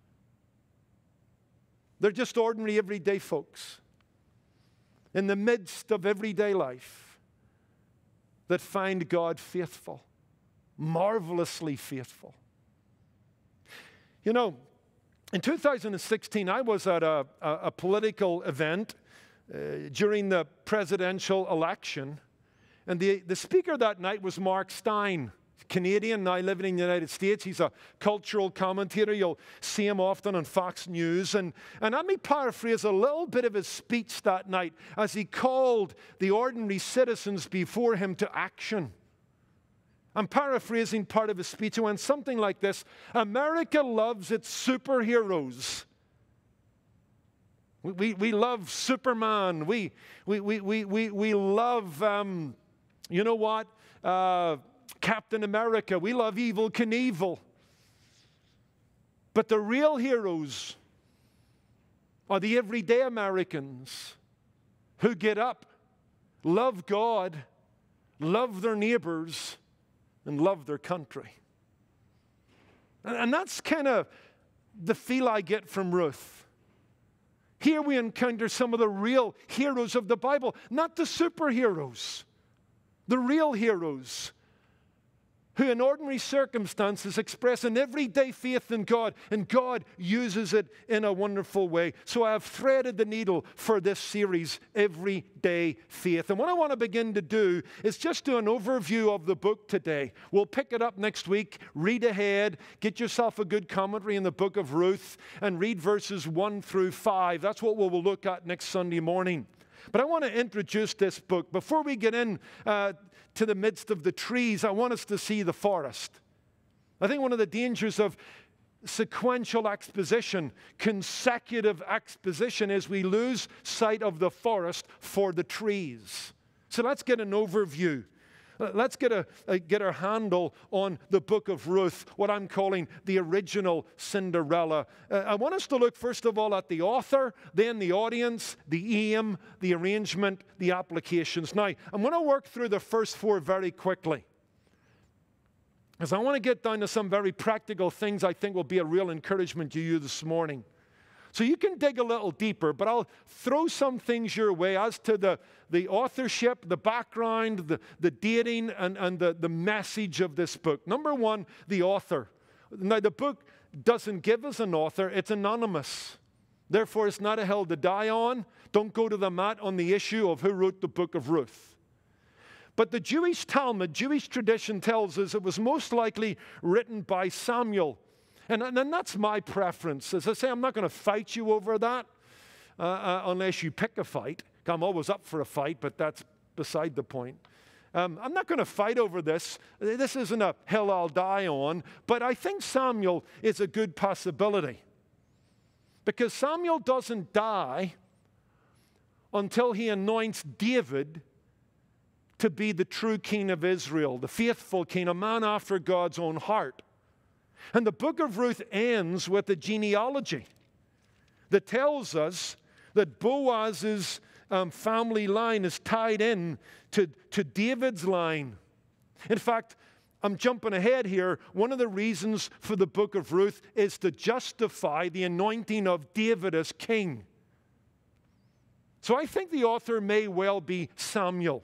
They're just ordinary everyday folks in the midst of everyday life that find God faithful, marvelously faithful. You know, in 2016, I was at a political event during the presidential election, and the speaker that night was Mark Steyn, Canadian, now living in the United States. He's a cultural commentator. You'll see him often on Fox News. And let me paraphrase a little bit of his speech that night as he called the ordinary citizens before him to action. I'm paraphrasing part of his speech. It went something like this: America loves its superheroes. We love Superman. We love, you know what? Captain America. We love Evel Knievel. But the real heroes are the everyday Americans who get up, love God, love their neighbors, and love their country. And that's kind of the feel I get from Ruth. Here we encounter some of the real heroes of the Bible, not the superheroes, the real heroes who in ordinary circumstances express an everyday faith in God, and God uses it in a wonderful way. So I have threaded the needle for this series, Everyday Faith. And what I want to begin to do is just do an overview of the book today. We'll pick it up next week, read ahead, get yourself a good commentary in the Book of Ruth, and read verses 1 through 5. That's what we'll look at next Sunday morning. But I want to introduce this book. Before we get in to the midst of the trees, I want us to see the forest. I think one of the dangers of sequential exposition, consecutive exposition, is we lose sight of the forest for the trees. So let's get an overview. Let's get our handle on the Book of Ruth, what I'm calling the original Cinderella. I want us to look first of all at the author, then the audience, the aim, the arrangement, the applications. Now, I'm going to work through the first four very quickly, because I want to get down to some very practical things I think will be a real encouragement to you this morning. So you can dig a little deeper, but I'll throw some things your way as to the authorship, the background, the dating, and the message of this book. Number one, the author. Now, the book doesn't give us an author. It's anonymous. Therefore, it's not a hill to die on. Don't go to the mat on the issue of who wrote the Book of Ruth. But the Jewish Talmud, Jewish tradition tells us it was most likely written by Samuel. And that's my preference. As I say, I'm not going to fight you over that unless you pick a fight. I'm always up for a fight, but that's beside the point. I'm not going to fight over this. This isn't a hill I'll die on. But I think Samuel is a good possibility, because Samuel doesn't die until he anoints David to be the true king of Israel, the faithful king, a man after God's own heart. And the Book of Ruth ends with a genealogy that tells us that Boaz's family line is tied in to David's line. In fact, I'm jumping ahead here. One of the reasons for the Book of Ruth is to justify the anointing of David as king. So I think the author may well be Samuel.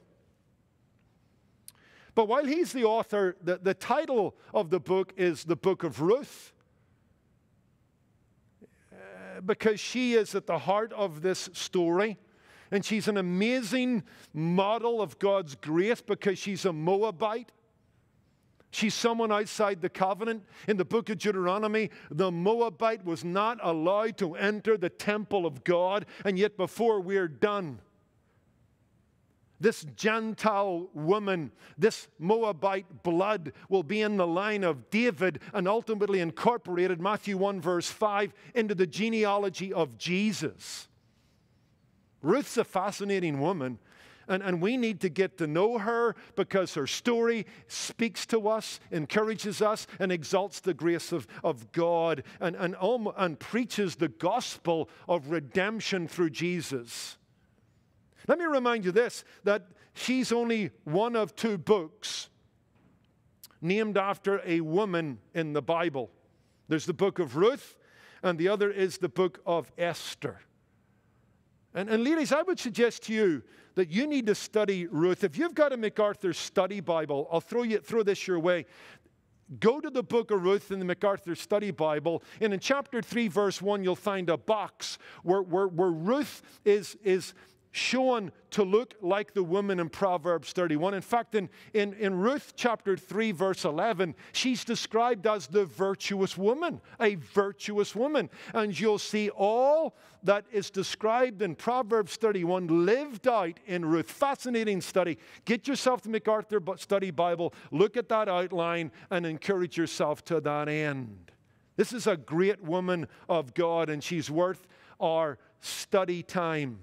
But while he's the author, the title of the book is the Book of Ruth, because she is at the heart of this story. And she's an amazing model of God's grace because she's a Moabite. She's someone outside the covenant. In the book of Deuteronomy, the Moabite was not allowed to enter the temple of God. And yet before we're done, this Gentile woman, this Moabite blood will be in the line of David and ultimately incorporated, Matthew 1 verse 5, into the genealogy of Jesus. Ruth's a fascinating woman, and we need to get to know her because her story speaks to us, encourages us, and exalts the grace of God and preaches the gospel of redemption through Jesus. Let me remind you this, that she's only one of two books named after a woman in the Bible. There's the Book of Ruth, and the other is the Book of Esther. And ladies, I would suggest to you that you need to study Ruth. If you've got a MacArthur Study Bible, I'll throw this your way. Go to the Book of Ruth in the MacArthur Study Bible, and in chapter 3, verse 1, you'll find a box where Ruth is shown to look like the woman in Proverbs 31. In fact, in Ruth chapter 3, verse 11, she's described as the virtuous woman, a virtuous woman. And you'll see all that is described in Proverbs 31 lived out in Ruth. Fascinating study. Get yourself the MacArthur Study Bible, look at that outline, and encourage yourself to that end. This is a great woman of God, and she's worth our study time.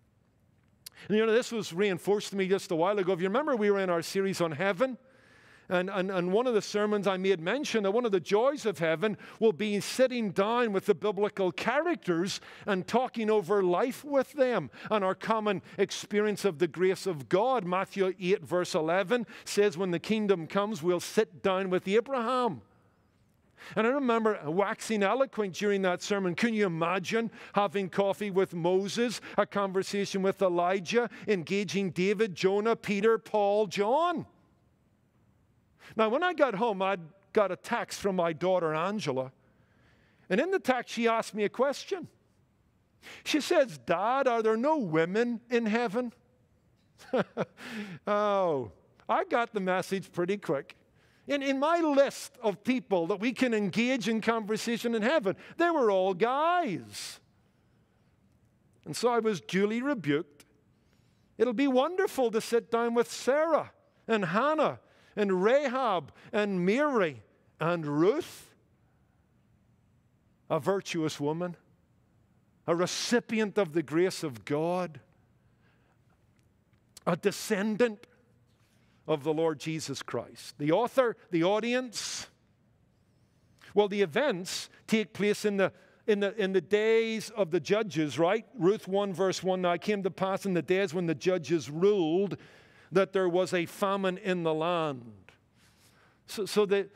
And this was reinforced to me just a while ago. If you remember, we were in our series on heaven. And one of the sermons I made mention that one of the joys of heaven will be sitting down with the biblical characters and talking over life with them and our common experience of the grace of God. Matthew 8, verse 11 says, when the kingdom comes, we'll sit down with Abraham. And I remember waxing eloquent during that sermon. Can you imagine having coffee with Moses, a conversation with Elijah, engaging David, Jonah, Peter, Paul, John? Now, when I got home, I'd got a text from my daughter, Angela. And in the text, she asked me a question. She says, Dad, are there no women in heaven? Oh, I got the message pretty quick. In my list of people that we can engage in conversation in heaven, they were all guys. And so I was duly rebuked. It'll be wonderful to sit down with Sarah and Hannah and Rahab and Mary and Ruth, a virtuous woman, a recipient of the grace of God, a descendant of the Lord Jesus Christ. The author, the audience. Well, the events take place in the days of the judges, right? Ruth 1 verse 1, now it came to pass in the days when the judges ruled that there was a famine in the land. So the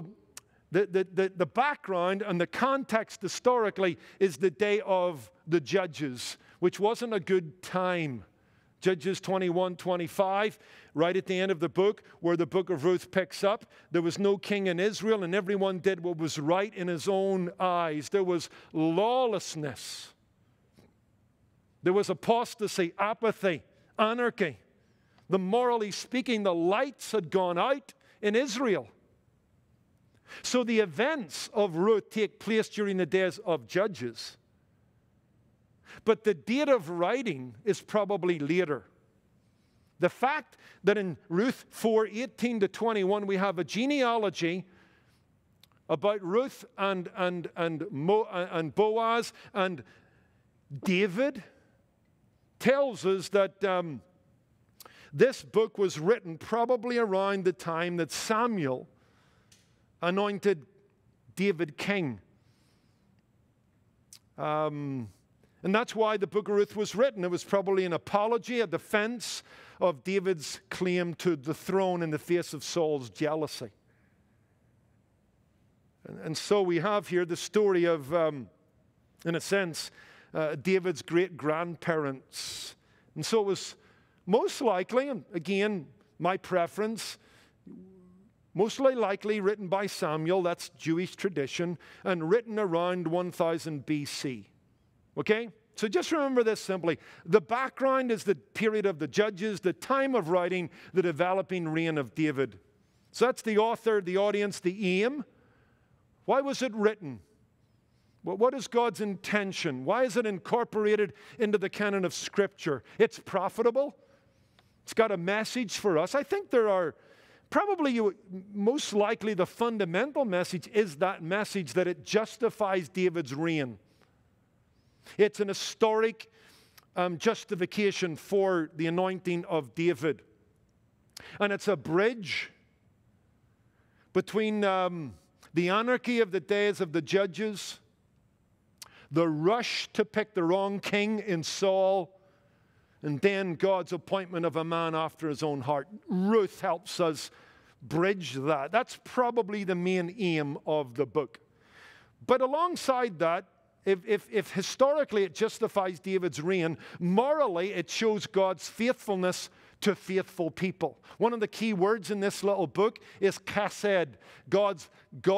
background and the context historically is the day of the judges, which wasn't a good time. Judges 21-25, right at the end of the book, where the Book of Ruth picks up. There was no king in Israel, and everyone did what was right in his own eyes. There was lawlessness. There was apostasy, apathy, anarchy. Morally speaking, the lights had gone out in Israel. So the events of Ruth take place during the days of Judges. But the date of writing is probably later. The fact that in Ruth 4:18-21 we have a genealogy about Ruth and Boaz and David tells us that this book was written probably around the time that Samuel anointed David king. And that's why the Book of Ruth was written. It was probably an apology, a defense of David's claim to the throne in the face of Saul's jealousy. And so we have here the story of, in a sense, David's great-grandparents. And so it was most likely, and again, my preference, mostly likely written by Samuel, that's Jewish tradition, and written around 1000 BC. Okay? So just remember this simply. The background is the period of the judges, the time of writing, the developing reign of David. So that's the author, the audience, the aim. Why was it written? Well, what is God's intention? Why is it incorporated into the canon of Scripture? It's profitable. It's got a message for us. I think there are probably, most likely, the fundamental message is that message that it justifies David's reign. It's an historic justification for the anointing of David. And it's a bridge between the anarchy of the days of the judges, the rush to pick the wrong king in Saul, and then God's appointment of a man after his own heart. Ruth helps us bridge that. That's probably the main aim of the book. But alongside that, if historically it justifies David's reign, morally it shows God's faithfulness to faithful people. One of the key words in this little book is chesed, God's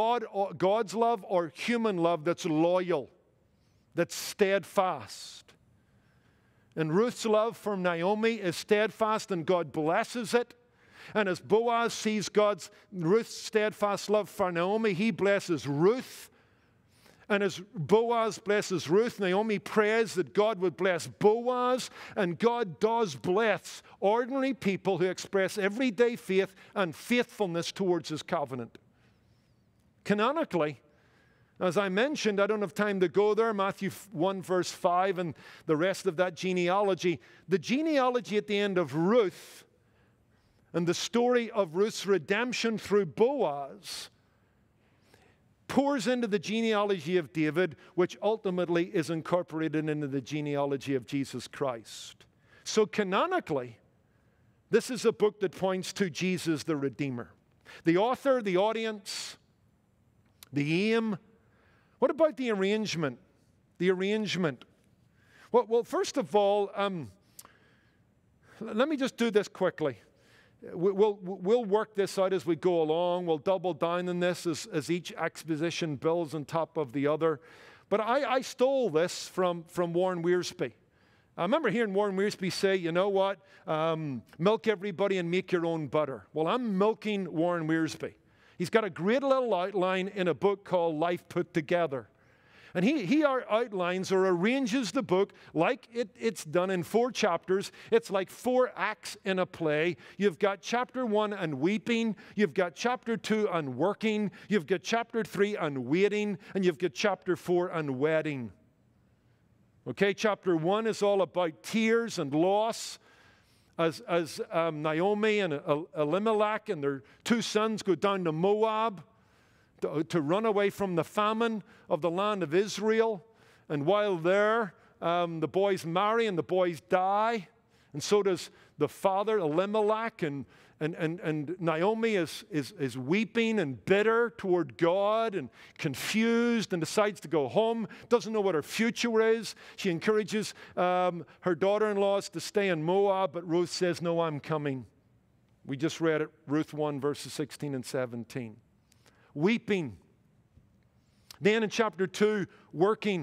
love or human love that's loyal, that's steadfast. And Ruth's love for Naomi is steadfast, and God blesses it. And as Boaz sees Ruth's steadfast love for Naomi, he blesses Ruth. And as Boaz blesses Ruth, Naomi prays that God would bless Boaz, and God does bless ordinary people who express everyday faith and faithfulness towards his covenant. Canonically, as I mentioned, I don't have time to go there, Matthew 1 verse 5 and the rest of that genealogy. The genealogy at the end of Ruth and the story of Ruth's redemption through Boaz pours into the genealogy of David, which ultimately is incorporated into the genealogy of Jesus Christ. So canonically, this is a book that points to Jesus the Redeemer. The author, the audience, the aim. What about the arrangement? The arrangement. Well, first of all, let me just do this quickly. We'll work this out as we go along. We'll double down on this as each exposition builds on top of the other. But I stole this from Warren Wiersbe. I remember hearing Warren Wiersbe say, you know what, milk everybody and make your own butter. Well, I'm milking Warren Wiersbe. He's got a great little outline in a book called Life Put Together. And he outlines or arranges the book like it's done in 4 chapters. It's like 4 acts in a play. You've got chapter 1 on weeping. You've got chapter 2 on working. You've got chapter 3 on waiting. And you've got chapter 4 on wedding. Okay, chapter 1 is all about tears and loss. As Naomi and Elimelech and their 2 sons go down to Moab to run away from the famine of the land of Israel. And while there, the boys marry and the boys die. And so does the father, Elimelech. And Naomi is weeping and bitter toward God and confused and decides to go home, doesn't know what her future is. She encourages her daughter-in-laws to stay in Moab, but Ruth says, no, I'm coming. We just read it, Ruth 1, verses 16 and 17. Weeping. Then in chapter 2, working.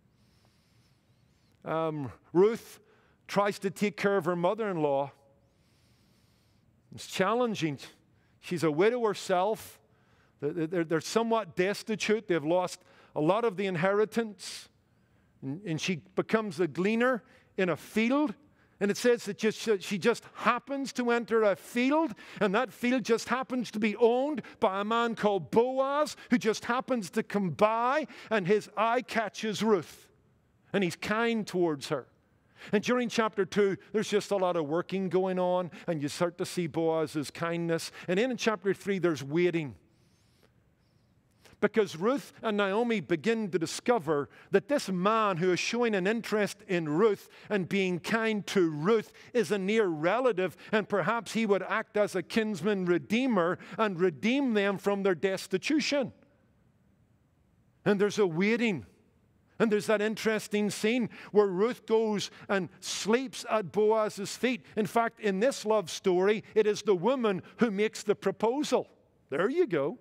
Ruth tries to take care of her mother-in-law. It's challenging. She's a widow herself. They're somewhat destitute. They've lost a lot of the inheritance. And she becomes a gleaner in a field. And it says that she just happens to enter a field, and that field just happens to be owned by a man called Boaz, who just happens to come by, and his eye catches Ruth. And he's kind towards her. And during chapter 2, there's just a lot of working going on, and you start to see Boaz's kindness. And then in chapter 3, there's waiting. Because Ruth and Naomi begin to discover that this man who is showing an interest in Ruth and being kind to Ruth is a near relative, and perhaps he would act as a kinsman redeemer and redeem them from their destitution. And there's a waiting. And there's that interesting scene where Ruth goes and sleeps at Boaz's feet. In fact, in this love story, it is the woman who makes the proposal. There you go.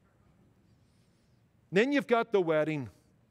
Then you've got the wedding.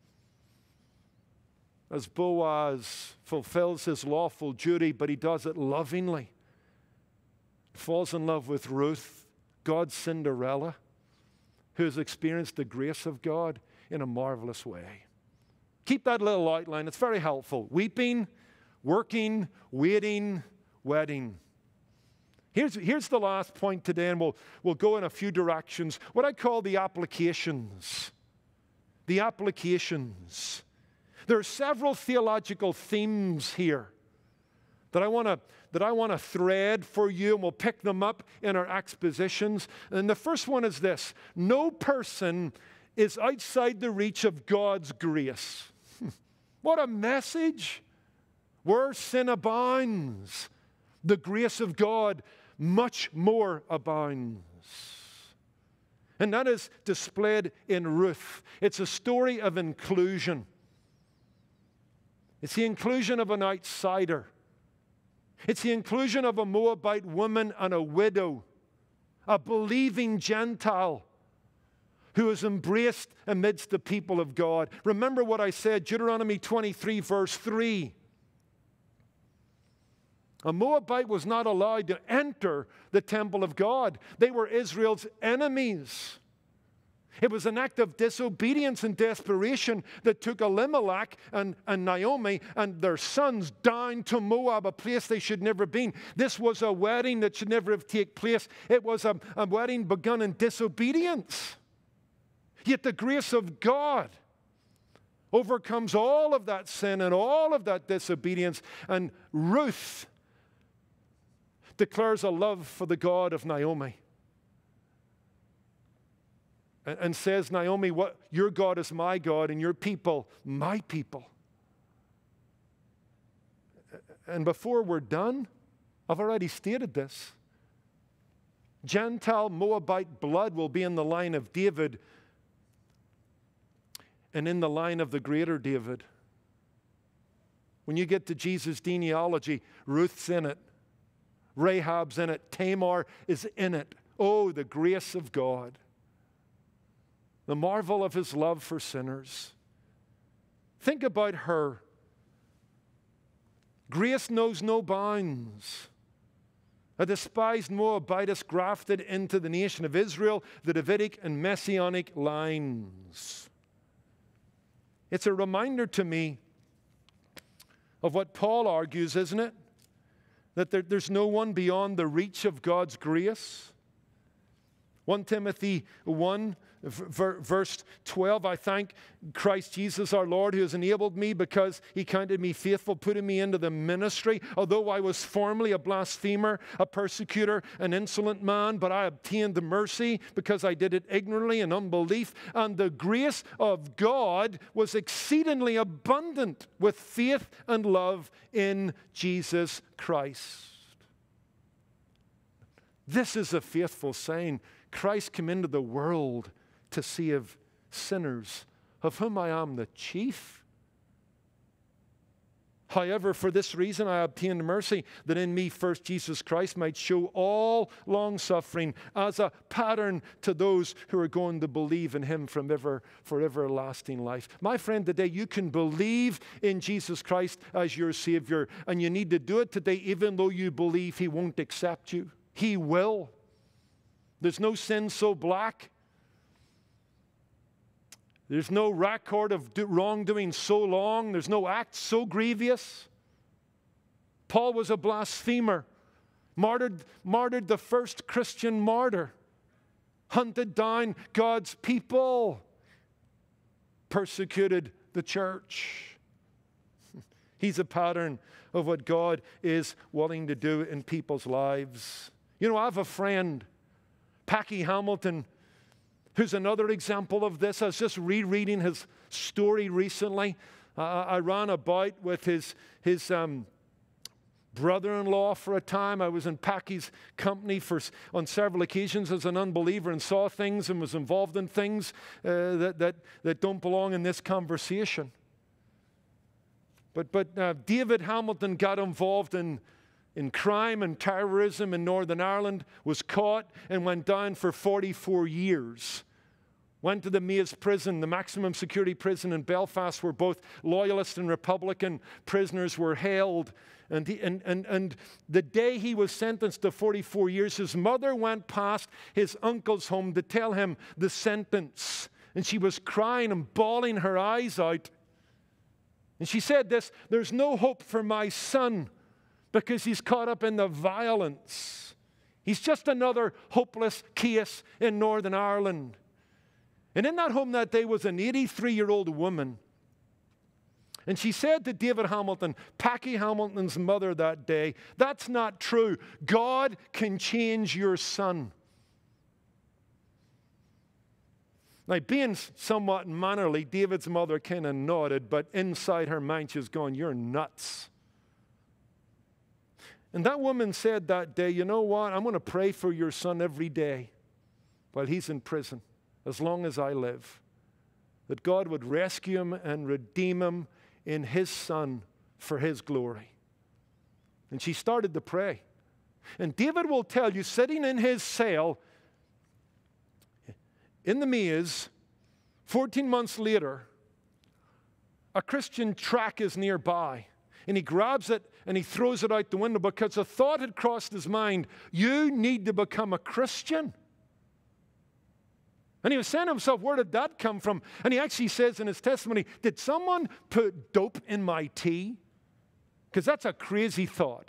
As Boaz fulfills his lawful duty, but he does it lovingly. Falls in love with Ruth, God's Cinderella, who has experienced the grace of God in a marvelous way. Keep that little outline. It's very helpful. Weeping, working, waiting, wedding. Here's the last point today, and we'll go in a few directions. What I call the applications. The applications. There are several theological themes here that I want to thread for you, and we'll pick them up in our expositions. And the first one is this: no person is outside the reach of God's grace. What a message! Where sin abounds, the grace of God much more abounds. And that is displayed in Ruth. It's a story of inclusion. It's the inclusion of an outsider. It's the inclusion of a Moabite woman and a widow, a believing Gentile who is embraced amidst the people of God. Remember what I said, Deuteronomy 23, verse 3. A Moabite was not allowed to enter the temple of God. They were Israel's enemies. It was an act of disobedience and desperation that took Elimelech and Naomi and their sons down to Moab, a place they should never have been. This was a wedding that should never have taken place. It was a wedding begun in disobedience. Yet the grace of God overcomes all of that sin and all of that disobedience. And Ruth declares a love for the God of Naomi. And says, Naomi, what your God is my God, and your people, my people. And before we're done, I've already stated this. Gentile Moabite blood will be in the line of David and in the line of the greater David. When you get to Jesus' genealogy, Ruth's in it. Rahab's in it. Tamar is in it. Oh, the grace of God. The marvel of his love for sinners. Think about her. Grace knows no bounds. A despised Moabitess grafted into the nation of Israel, the Davidic and Messianic lines. It's a reminder to me of what Paul argues, isn't it? That there's no one beyond the reach of God's grace. 1 Timothy 1, verse 12, I thank Christ Jesus our Lord who has enabled me because he counted me faithful, putting me into the ministry. Although I was formerly a blasphemer, a persecutor, an insolent man, but I obtained the mercy because I did it ignorantly in unbelief. And the grace of God was exceedingly abundant with faith and love in Jesus Christ. This is a faithful saying. Christ came into the world to save sinners, of whom I am the chief. However, for this reason I obtained mercy, that in me first Jesus Christ might show all long-suffering as a pattern to those who are going to believe in him for everlasting life. My friend, today you can believe in Jesus Christ as your Savior, and you need to do it today even though you believe he won't accept you. He will. There's no sin so black. There's no record of wrongdoing so long. There's no act so grievous. Paul was a blasphemer, martyred the first Christian martyr, hunted down God's people, persecuted the church. He's a pattern of what God is willing to do in people's lives. You know, I have a friend, Packy Hamilton, who's another example of this. I was just rereading his story recently. I ran about with his brother-in-law for a time. I was in Packy's company on several occasions as an unbeliever and saw things and was involved in things that don't belong in this conversation. But David Hamilton got involved in crime and terrorism in Northern Ireland, was caught and went down for 44 years. Went to the Maze prison, the maximum security prison in Belfast, where both loyalist and Republican prisoners were held. And the day he was sentenced to 44 years, his mother went past his uncle's home to tell him the sentence. And she was crying and bawling her eyes out. And she said this, "There's no hope for my son, because he's caught up in the violence. He's just another hopeless case in Northern Ireland." And in that home that day was an 83-year-old woman. And she said to David Hamilton, Packy Hamilton's mother that day, "That's not true. God can change your son." Now, being somewhat mannerly, David's mother kind of nodded, but inside her mind she was going, "You're nuts." And that woman said that day, "You know what? I'm going to pray for your son every day while he's in prison, as long as I live, that God would rescue him and redeem him in his son for his glory." And she started to pray. And David will tell you, sitting in his cell in the maze, 14 months later, a Christian track is nearby. And he grabs it and he throws it out the window because a thought had crossed his mind, "You need to become a Christian." And he was saying to himself, where did that come from? And he actually says in his testimony, "Did someone put dope in my tea?" Because that's a crazy thought.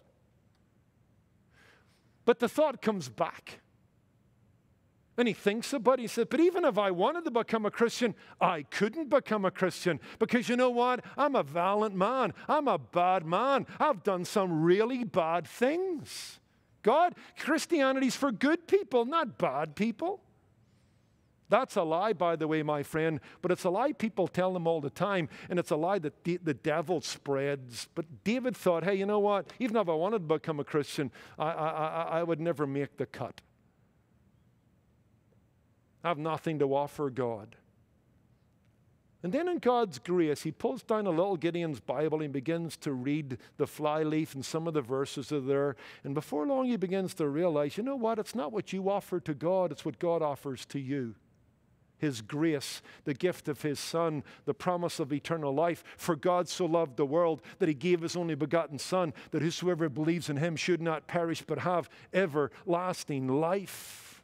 But the thought comes back. And he thinks about it. He said, "But even if I wanted to become a Christian, I couldn't become a Christian. Because you know what? I'm a violent man. I'm a bad man. I've done some really bad things. God, Christianity's for good people, not bad people." That's a lie, by the way, my friend. But it's a lie people tell them all the time. And it's a lie that the devil spreads. But David thought, hey, you know what? Even if I wanted to become a Christian, I would never make the cut. I have nothing to offer God. And then in God's grace, he pulls down a little Gideon's Bible and begins to read the flyleaf, and some of the verses are there. And before long, he begins to realize, you know what? It's not what you offer to God, it's what God offers to you. His grace, the gift of his Son, the promise of eternal life. For God so loved the world that he gave his only begotten Son, that whosoever believes in him should not perish but have everlasting life.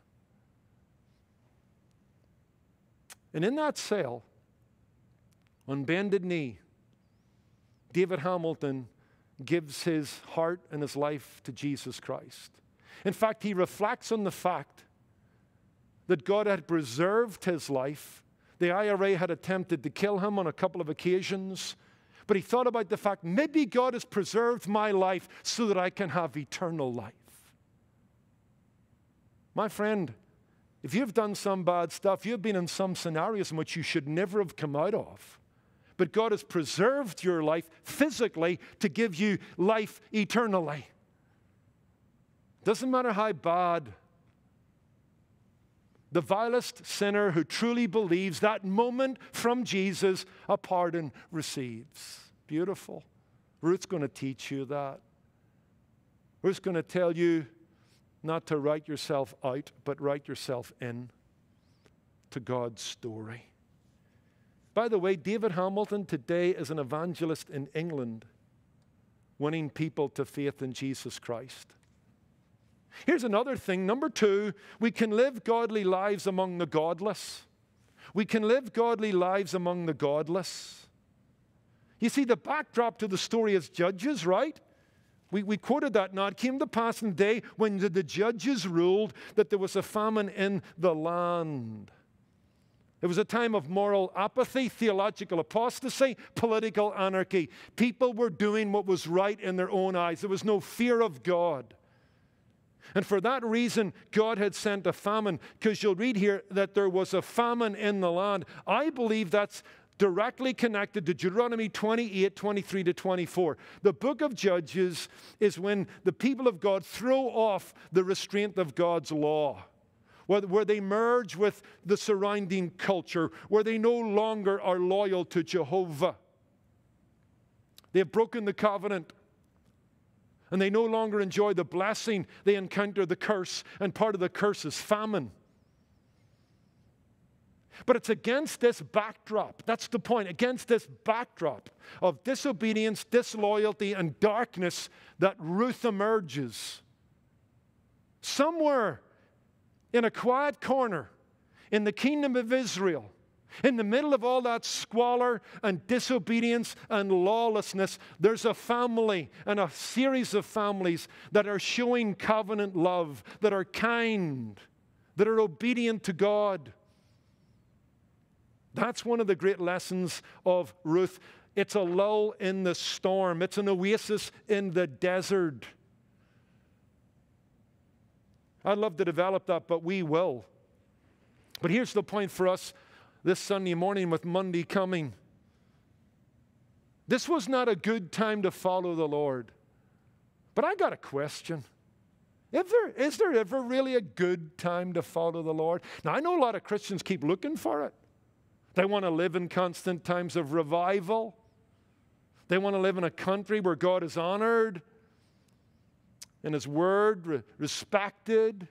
And in that cell, on bended knee, David Hamilton gives his heart and his life to Jesus Christ. In fact, he reflects on the fact that God had preserved his life. The IRA had attempted to kill him on a couple of occasions, but he thought about the fact, maybe God has preserved my life so that I can have eternal life. My friend, if you've done some bad stuff, you've been in some scenarios in which you should never have come out of. But God has preserved your life physically to give you life eternally. Doesn't matter how bad. The vilest sinner who truly believes, that moment from Jesus, a pardon receives. Beautiful. Ruth's going to teach you that. Ruth's going to tell you not to write yourself out, but write yourself in to God's story. By the way, David Hamilton today is an evangelist in England, winning people to faith in Jesus Christ. Here's another thing. Number 2, we can live godly lives among the godless. We can live godly lives among the godless. You see, the backdrop to the story is Judges, right? We quoted that now. It came to pass in the day when the judges ruled that there was a famine in the land. It was a time of moral apathy, theological apostasy, political anarchy. People were doing what was right in their own eyes. There was no fear of God. And for that reason, God had sent a famine, because you'll read here that there was a famine in the land. I believe that's directly connected to Deuteronomy 28, 23 to 24. The book of Judges is when the people of God throw off the restraint of God's law, where they merge with the surrounding culture, where they no longer are loyal to Jehovah. They have broken the covenant, and they no longer enjoy the blessing. They encounter the curse, and part of the curse is famine. But it's against this backdrop, that's the point, against this backdrop of disobedience, disloyalty, and darkness that Ruth emerges. Somewhere in a quiet corner in the kingdom of Israel, in the middle of all that squalor and disobedience and lawlessness, there's a family and a series of families that are showing covenant love, that are kind, that are obedient to God. That's one of the great lessons of Ruth. It's a lull in the storm. It's an oasis in the desert. I'd love to develop that, but we will. But here's the point for us this Sunday morning with Monday coming. This was not a good time to follow the Lord. But I got a question. Is there ever really a good time to follow the Lord? Now, I know a lot of Christians keep looking for it. They want to live in constant times of revival. They want to live in a country where God is honored and His Word respected.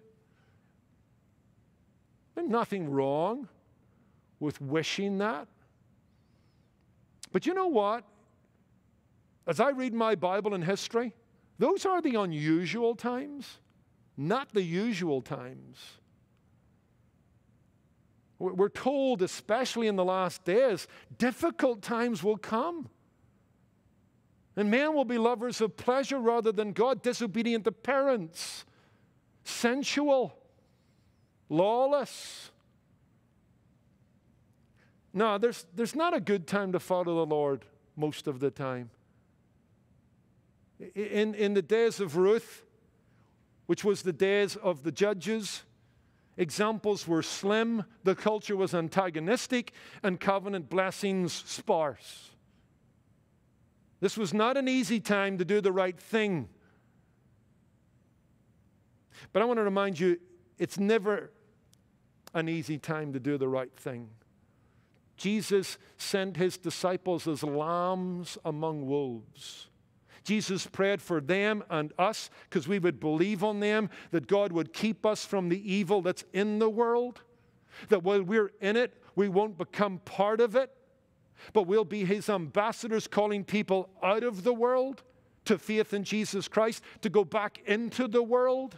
There's nothing wrong with wishing that. But you know what? As I read my Bible and history, those are the unusual times, not the usual times. We're told, especially in the last days, difficult times will come. And men will be lovers of pleasure rather than God, disobedient to parents, sensual, lawless. No, there's not a good time to follow the Lord most of the time. In the days of Ruth, which was the days of the judges, examples were slim, the culture was antagonistic, and covenant blessings sparse. This was not an easy time to do the right thing. But I want to remind you, it's never an easy time to do the right thing. Jesus sent his disciples as lambs among wolves. Jesus prayed for them and us because we would believe on them, that God would keep us from the evil that's in the world, that while we're in it, we won't become part of it, but we'll be his ambassadors calling people out of the world to faith in Jesus Christ, to go back into the world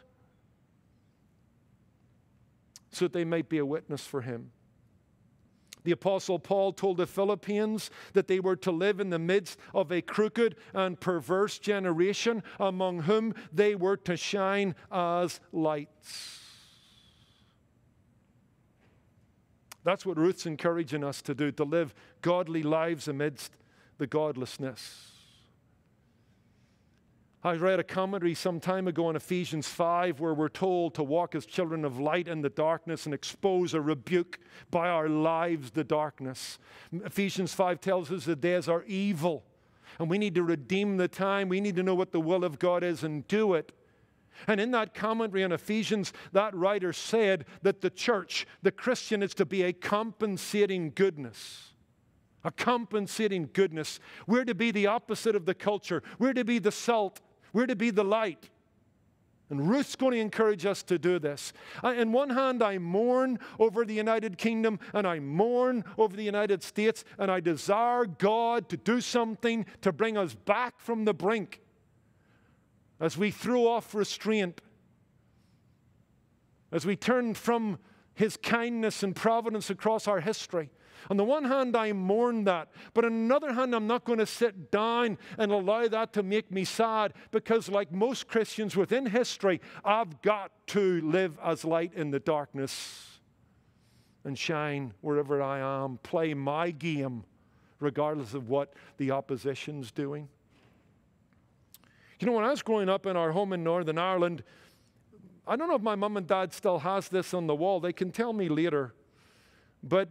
so that they might be a witness for him. The Apostle Paul told the Philippians that they were to live in the midst of a crooked and perverse generation, among whom they were to shine as lights. That's what Ruth's encouraging us to do, to live godly lives amidst the godlessness. I read a commentary some time ago on Ephesians 5 where we're told to walk as children of light in the darkness and expose or rebuke by our lives the darkness. Ephesians 5 tells us the days are evil and we need to redeem the time. We need to know what the will of God is and do it. And in that commentary on Ephesians, that writer said that the church, the Christian, is to be a compensating goodness. A compensating goodness. We're to be the opposite of the culture. We're to be the salt. We're to be the light. And Ruth's going to encourage us to do this. On one hand, I mourn over the United Kingdom and I mourn over the United States, and I desire God to do something to bring us back from the brink as we throw off restraint, as we turn from his kindness and providence across our history. On the one hand, I mourn that. But on another hand, I'm not going to sit down and allow that to make me sad, because like most Christians within history, I've got to live as light in the darkness and shine wherever I am, play my game, regardless of what the opposition's doing. You know, when I was growing up in our home in Northern Ireland, I don't know if my mum and dad still has this on the wall. They can tell me later. But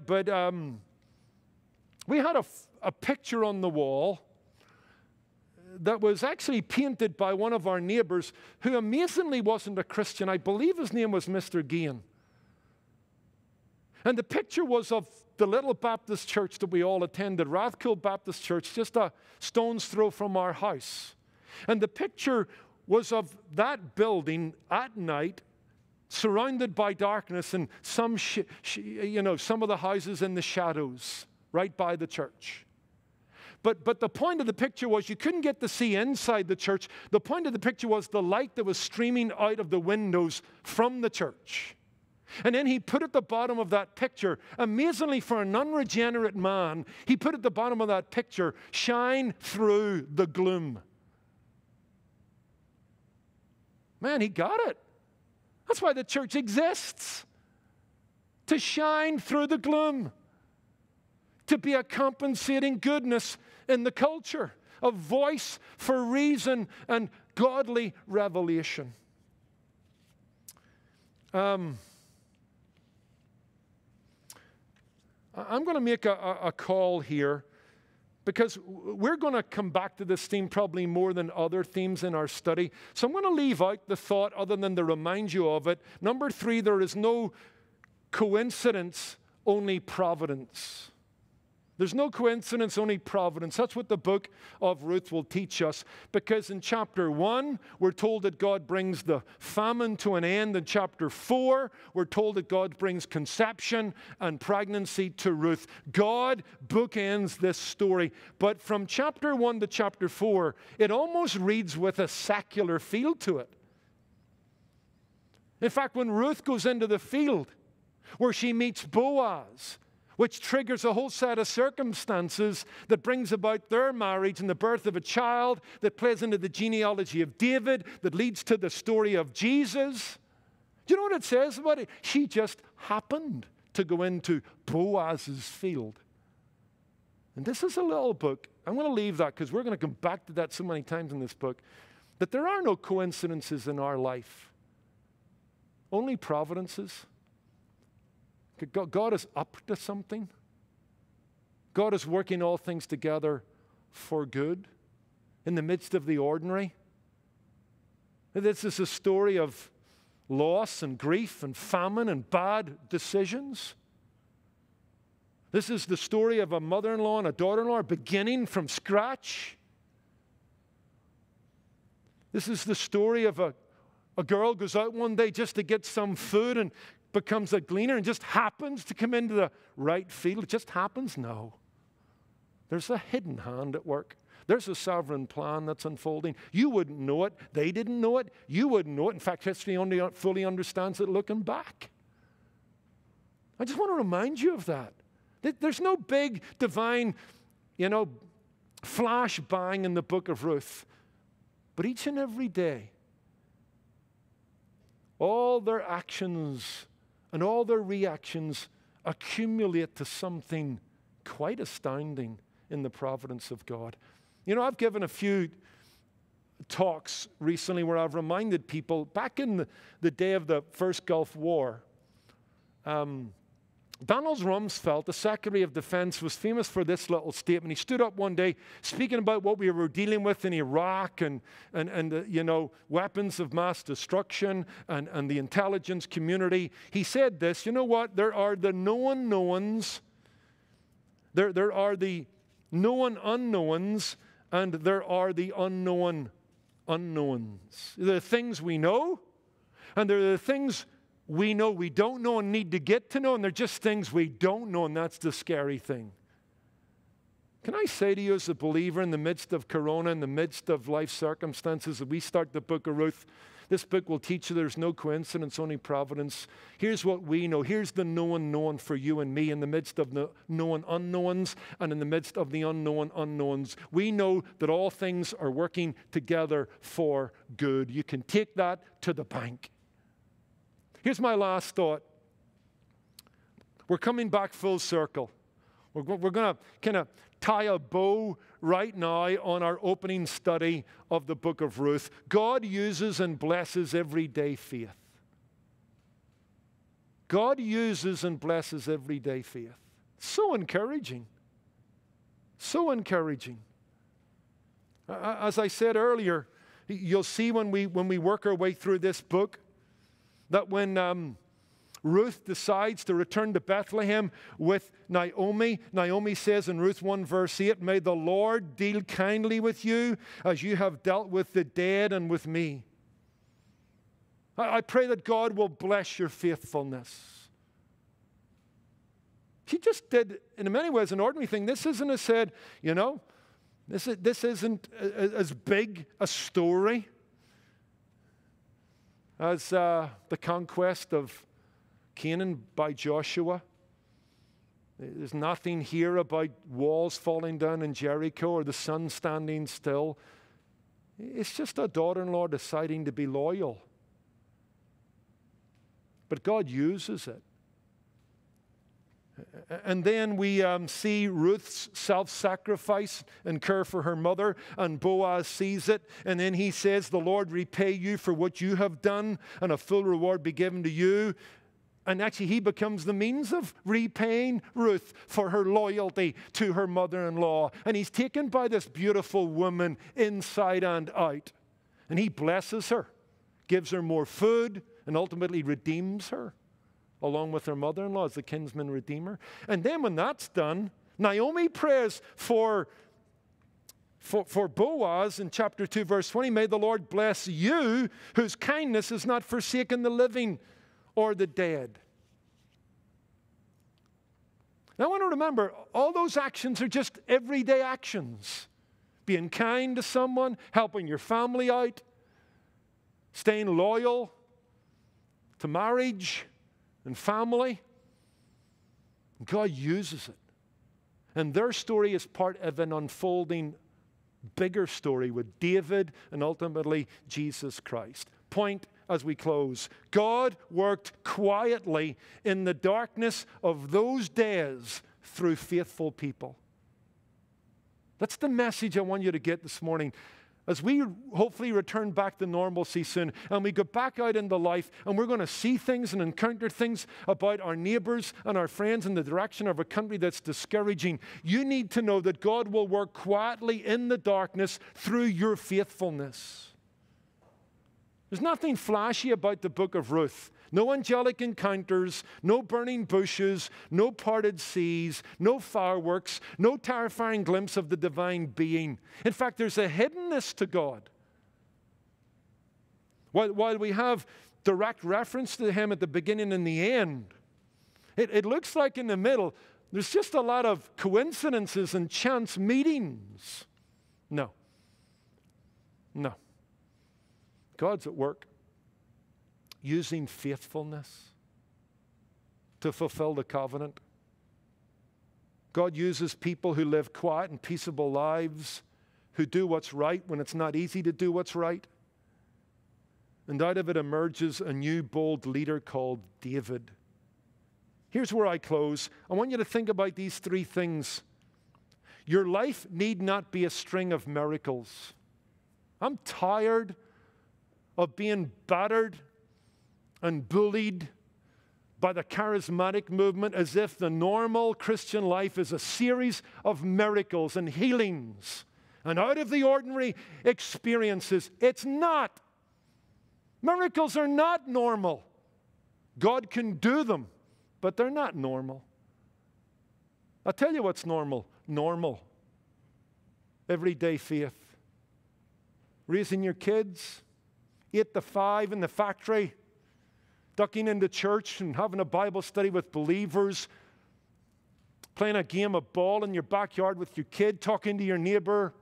we had a picture on the wall that was actually painted by one of our neighbors who amazingly wasn't a Christian. I believe his name was Mr. Gain. And the picture was of the little Baptist church that we all attended, Rathcoole Baptist Church, just a stone's throw from our house. And the picture was of that building at night, surrounded by darkness, and some of the houses in the shadows right by the church. But the point of the picture was you couldn't get to see inside the church. The point of the picture was the light that was streaming out of the windows from the church. And then he put at the bottom of that picture, amazingly for an unregenerate man, he put at the bottom of that picture, shine through the gloom. Man, he got it. That's why the church exists. To shine through the gloom. To be a compensating goodness in the culture. A voice for reason and godly revelation. I'm going to make a call here, because we're going to come back to this theme probably more than other themes in our study. So I'm going to leave out the thought other than to remind you of it. Number 3, there is no coincidence, only providence. There's no coincidence, only providence. That's what the book of Ruth will teach us. Because in chapter 1, we're told that God brings the famine to an end. In chapter 4, we're told that God brings conception and pregnancy to Ruth. God bookends this story. But from chapter 1 to chapter 4, it almost reads with a secular feel to it. In fact, when Ruth goes into the field where she meets Boaz, which triggers a whole set of circumstances that brings about their marriage and the birth of a child that plays into the genealogy of David, that leads to the story of Jesus. Do you know what it says about it? She just happened to go into Boaz's field. And this is a little book. I'm going to leave that because we're going to come back to that so many times in this book, that there are no coincidences in our life, only providences. God is up to something. God is working all things together for good in the midst of the ordinary. This is a story of loss and grief and famine and bad decisions. This is the story of a mother-in-law and a daughter-in-law beginning from scratch. This is the story of a girl goes out one day just to get some food and becomes a gleaner and just happens to come into the right field. It just happens? No. There's a hidden hand at work. There's a sovereign plan that's unfolding. You wouldn't know it. They didn't know it. You wouldn't know it. In fact, history only fully understands it looking back. I just want to remind you of that. There's no big divine, flash bang in the book of Ruth. But each and every day, all their actions and all their reactions accumulate to something quite astounding in the providence of God. I've given a few talks recently where I've reminded people, back in the day of the first Gulf War, Donald Rumsfeld, the Secretary of Defense, was famous for this little statement. He stood up one day speaking about what we were dealing with in Iraq and weapons of mass destruction and the intelligence community. He said this, you know what? There are the known knowns, there are the known unknowns, and there are the unknown unknowns. There are things we know, and there are the things we know we don't know and need to get to know, and they're just things we don't know, and that's the scary thing. Can I say to you as a believer in the midst of Corona, in the midst of life circumstances, as we start the book of Ruth, this book will teach you there's no coincidence, only providence. Here's what we know. Here's the known for you and me in the midst of the known unknowns and in the midst of the unknown unknowns. We know that all things are working together for good. You can take that to the bank. Here's my last thought. We're coming back full circle. We're going to kind of tie a bow right now on our opening study of the book of Ruth. God uses and blesses everyday faith. God uses and blesses everyday faith. So encouraging. So encouraging. As I said earlier, you'll see when we work our way through this book, that when Ruth decides to return to Bethlehem with Naomi, Naomi says in Ruth 1 verse 8, "May the Lord deal kindly with you as you have dealt with the dead and with me." I pray that God will bless your faithfulness. She just did, in many ways, an ordinary thing. This isn't, this isn't as big a story as the conquest of Canaan by Joshua. There's nothing here about walls falling down in Jericho or the sun standing still. It's just a daughter-in-law deciding to be loyal. But God uses it. And then we see Ruth's self-sacrifice and care for her mother, and Boaz sees it, and then he says, "The Lord repay you for what you have done, and a full reward be given to you." And actually, he becomes the means of repaying Ruth for her loyalty to her mother-in-law. And he's taken by this beautiful woman inside and out. And he blesses her, gives her more food, and ultimately redeems her, along with her mother-in-law as the kinsman redeemer. And then when that's done, Naomi prays for Boaz in chapter 2, verse 20, "May the Lord bless you, whose kindness has not forsaken the living or the dead." Now I want to remember, all those actions are just everyday actions. Being kind to someone, helping your family out, staying loyal to marriage and family. God uses it. And their story is part of an unfolding bigger story with David and ultimately Jesus Christ. Point as we close. God worked quietly in the darkness of those days through faithful people. That's the message I want you to get this morning. As we hopefully return back to normalcy soon and we go back out into life and we're going to see things and encounter things about our neighbors and our friends in the direction of a country that's discouraging, you need to know that God will work quietly in the darkness through your faithfulness. There's nothing flashy about the book of Ruth. No angelic encounters, no burning bushes, no parted seas, no fireworks, no terrifying glimpse of the divine being. In fact, there's a hiddenness to God. While we have direct reference to him at the beginning and the end, it looks like in the middle, there's just a lot of coincidences and chance meetings. No. No. God's at work, using faithfulness to fulfill the covenant. God uses people who live quiet and peaceable lives, who do what's right when it's not easy to do what's right. And out of it emerges a new bold leader called David. Here's where I close. I want you to think about these three things. Your life need not be a string of miracles. I'm tired of being battered and bullied by the charismatic movement as if the normal Christian life is a series of miracles and healings and out of the ordinary experiences. It's not. Miracles are not normal. God can do them, but they're not normal. I'll tell you what's normal. Normal. Everyday faith. Raising your kids, 8 to 5 in the factory, ducking into church and having a Bible study with believers, playing a game of ball in your backyard with your kid, talking to your neighbor.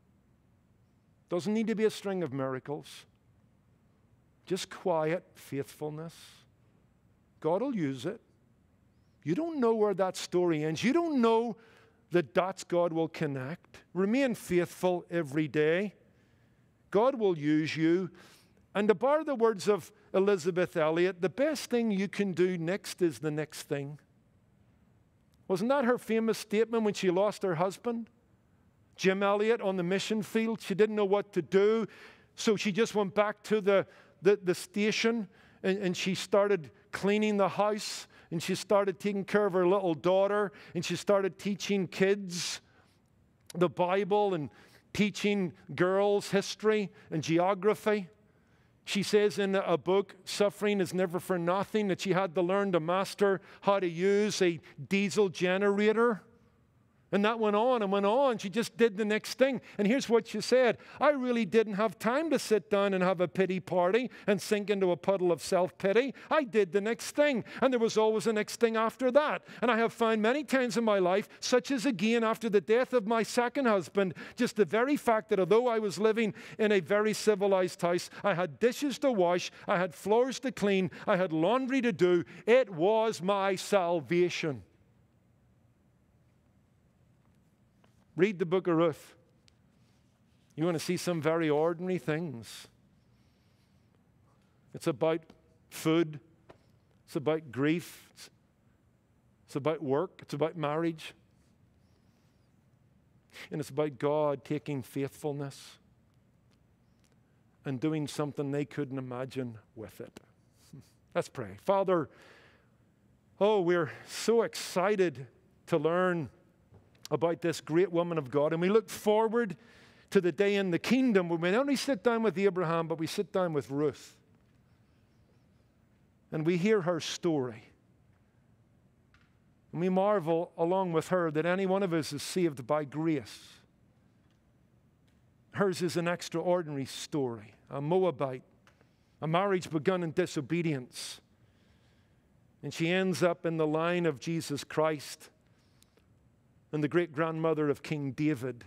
Doesn't need to be a string of miracles. Just quiet faithfulness. God will use it. You don't know where that story ends. You don't know the dots God will connect. Remain faithful every day. God will use you. And to borrow the words of Elizabeth Elliot, the best thing you can do next is the next thing. Wasn't that her famous statement when she lost her husband? Jim Elliot on the mission field. She didn't know what to do, so she just went back to the station and she started cleaning the house and she started taking care of her little daughter and she started teaching kids the Bible and teaching girls history and geography. She says in a book, Suffering is Never for Nothing, that she had to learn to master how to use a diesel generator. And that went on and went on. She just did the next thing. And here's what she said. I really didn't have time to sit down and have a pity party and sink into a puddle of self-pity. I did the next thing. And there was always a next thing after that. And I have found many times in my life, such as again after the death of my second husband, just the very fact that although I was living in a very civilized house, I had dishes to wash, I had floors to clean, I had laundry to do. It was my salvation. Read the Book of Ruth. You want to see some very ordinary things. It's about food. It's about grief. It's about work. It's about marriage. And it's about God taking faithfulness and doing something they couldn't imagine with it. Let's pray. Father, we're so excited to learn about this great woman of God. And we look forward to the day in the kingdom when we not only sit down with Abraham, but we sit down with Ruth. And we hear her story. And we marvel along with her that any one of us is saved by grace. Hers is an extraordinary story. A Moabite, a marriage begun in disobedience. And she ends up in the line of Jesus Christ and the great-grandmother of King David.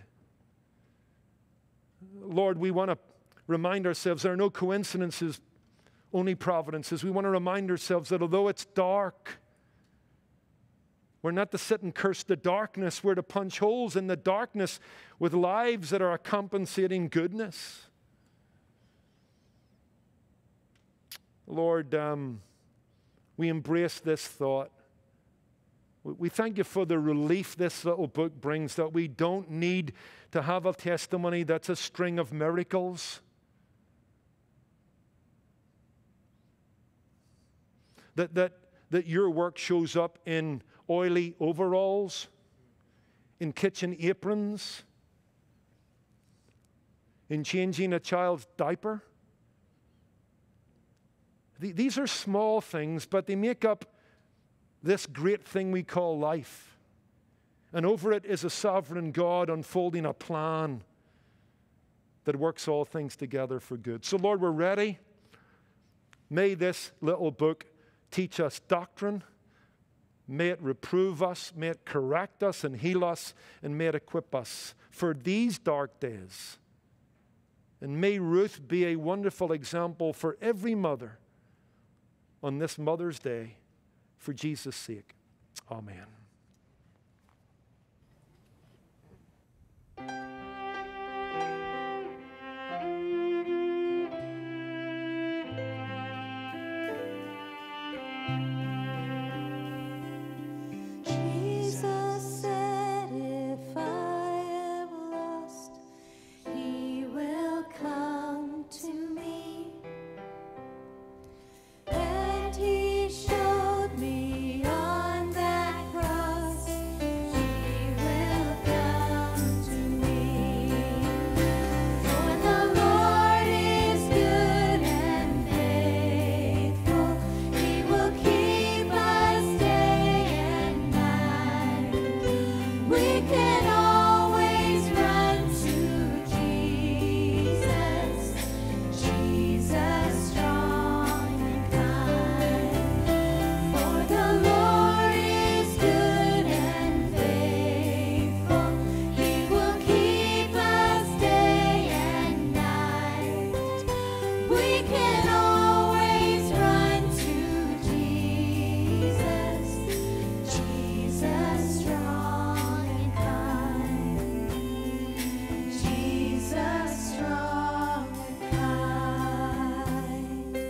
Lord, we want to remind ourselves there are no coincidences, only providences. We want to remind ourselves that although it's dark, we're not to sit and curse the darkness. We're to punch holes in the darkness with lives that are a compensating goodness. Lord, we embrace this thought. We thank you for the relief this little book brings, that we don't need to have a testimony that's a string of miracles. That your work shows up in oily overalls, in kitchen aprons, in changing a child's diaper, These are small things, but they make up this great thing we call life. And over it is a sovereign God unfolding a plan that works all things together for good. So, Lord, we're ready. May this little book teach us doctrine. May it reprove us. May it correct us and heal us. And may it equip us for these dark days. And may Ruth be a wonderful example for every mother on this Mother's Day, for Jesus' sake. Amen. Jesus said, if I am lost, He will come to me. And He showed me on that cross, He will come to me. For the Lord is good and faithful, He will keep us day and night. We can always run to Jesus, Jesus strong and kind. For the Lord is good and faithful, He will keep us day and night. We can always run to Jesus, Jesus strong and kind. Jesus strong and kind.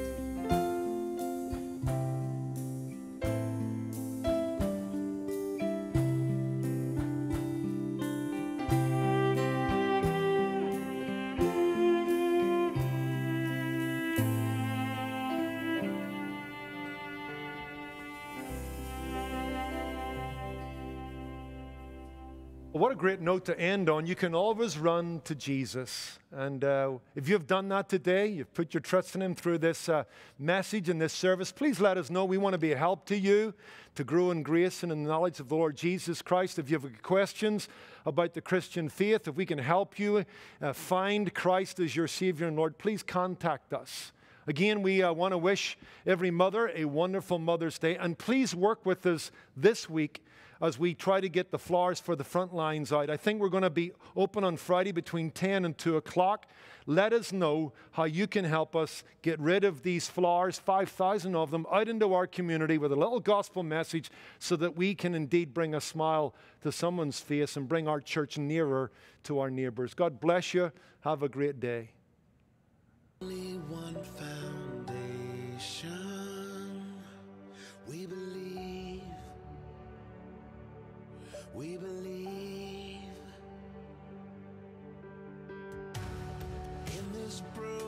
What a great note to end on. You can always run to Jesus. And if you've done that today, you've put your trust in Him through this message and this service, please let us know. We want to be a help to you to grow in grace and in the knowledge of the Lord Jesus Christ. If you have questions about the Christian faith, if we can help you find Christ as your Savior and Lord, please contact us. Again, we want to wish every mother a wonderful Mother's Day. And please work with us this week as we try to get the flowers for the front lines out. I think we're going to be open on Friday between 10 and 2 o'clock. Let us know how you can help us get rid of these flowers, 5,000 of them, out into our community with a little gospel message so that we can indeed bring a smile to someone's face and bring our church nearer to our neighbors. God bless you. Have a great day. Only one foundation. We believe. We believe in this broken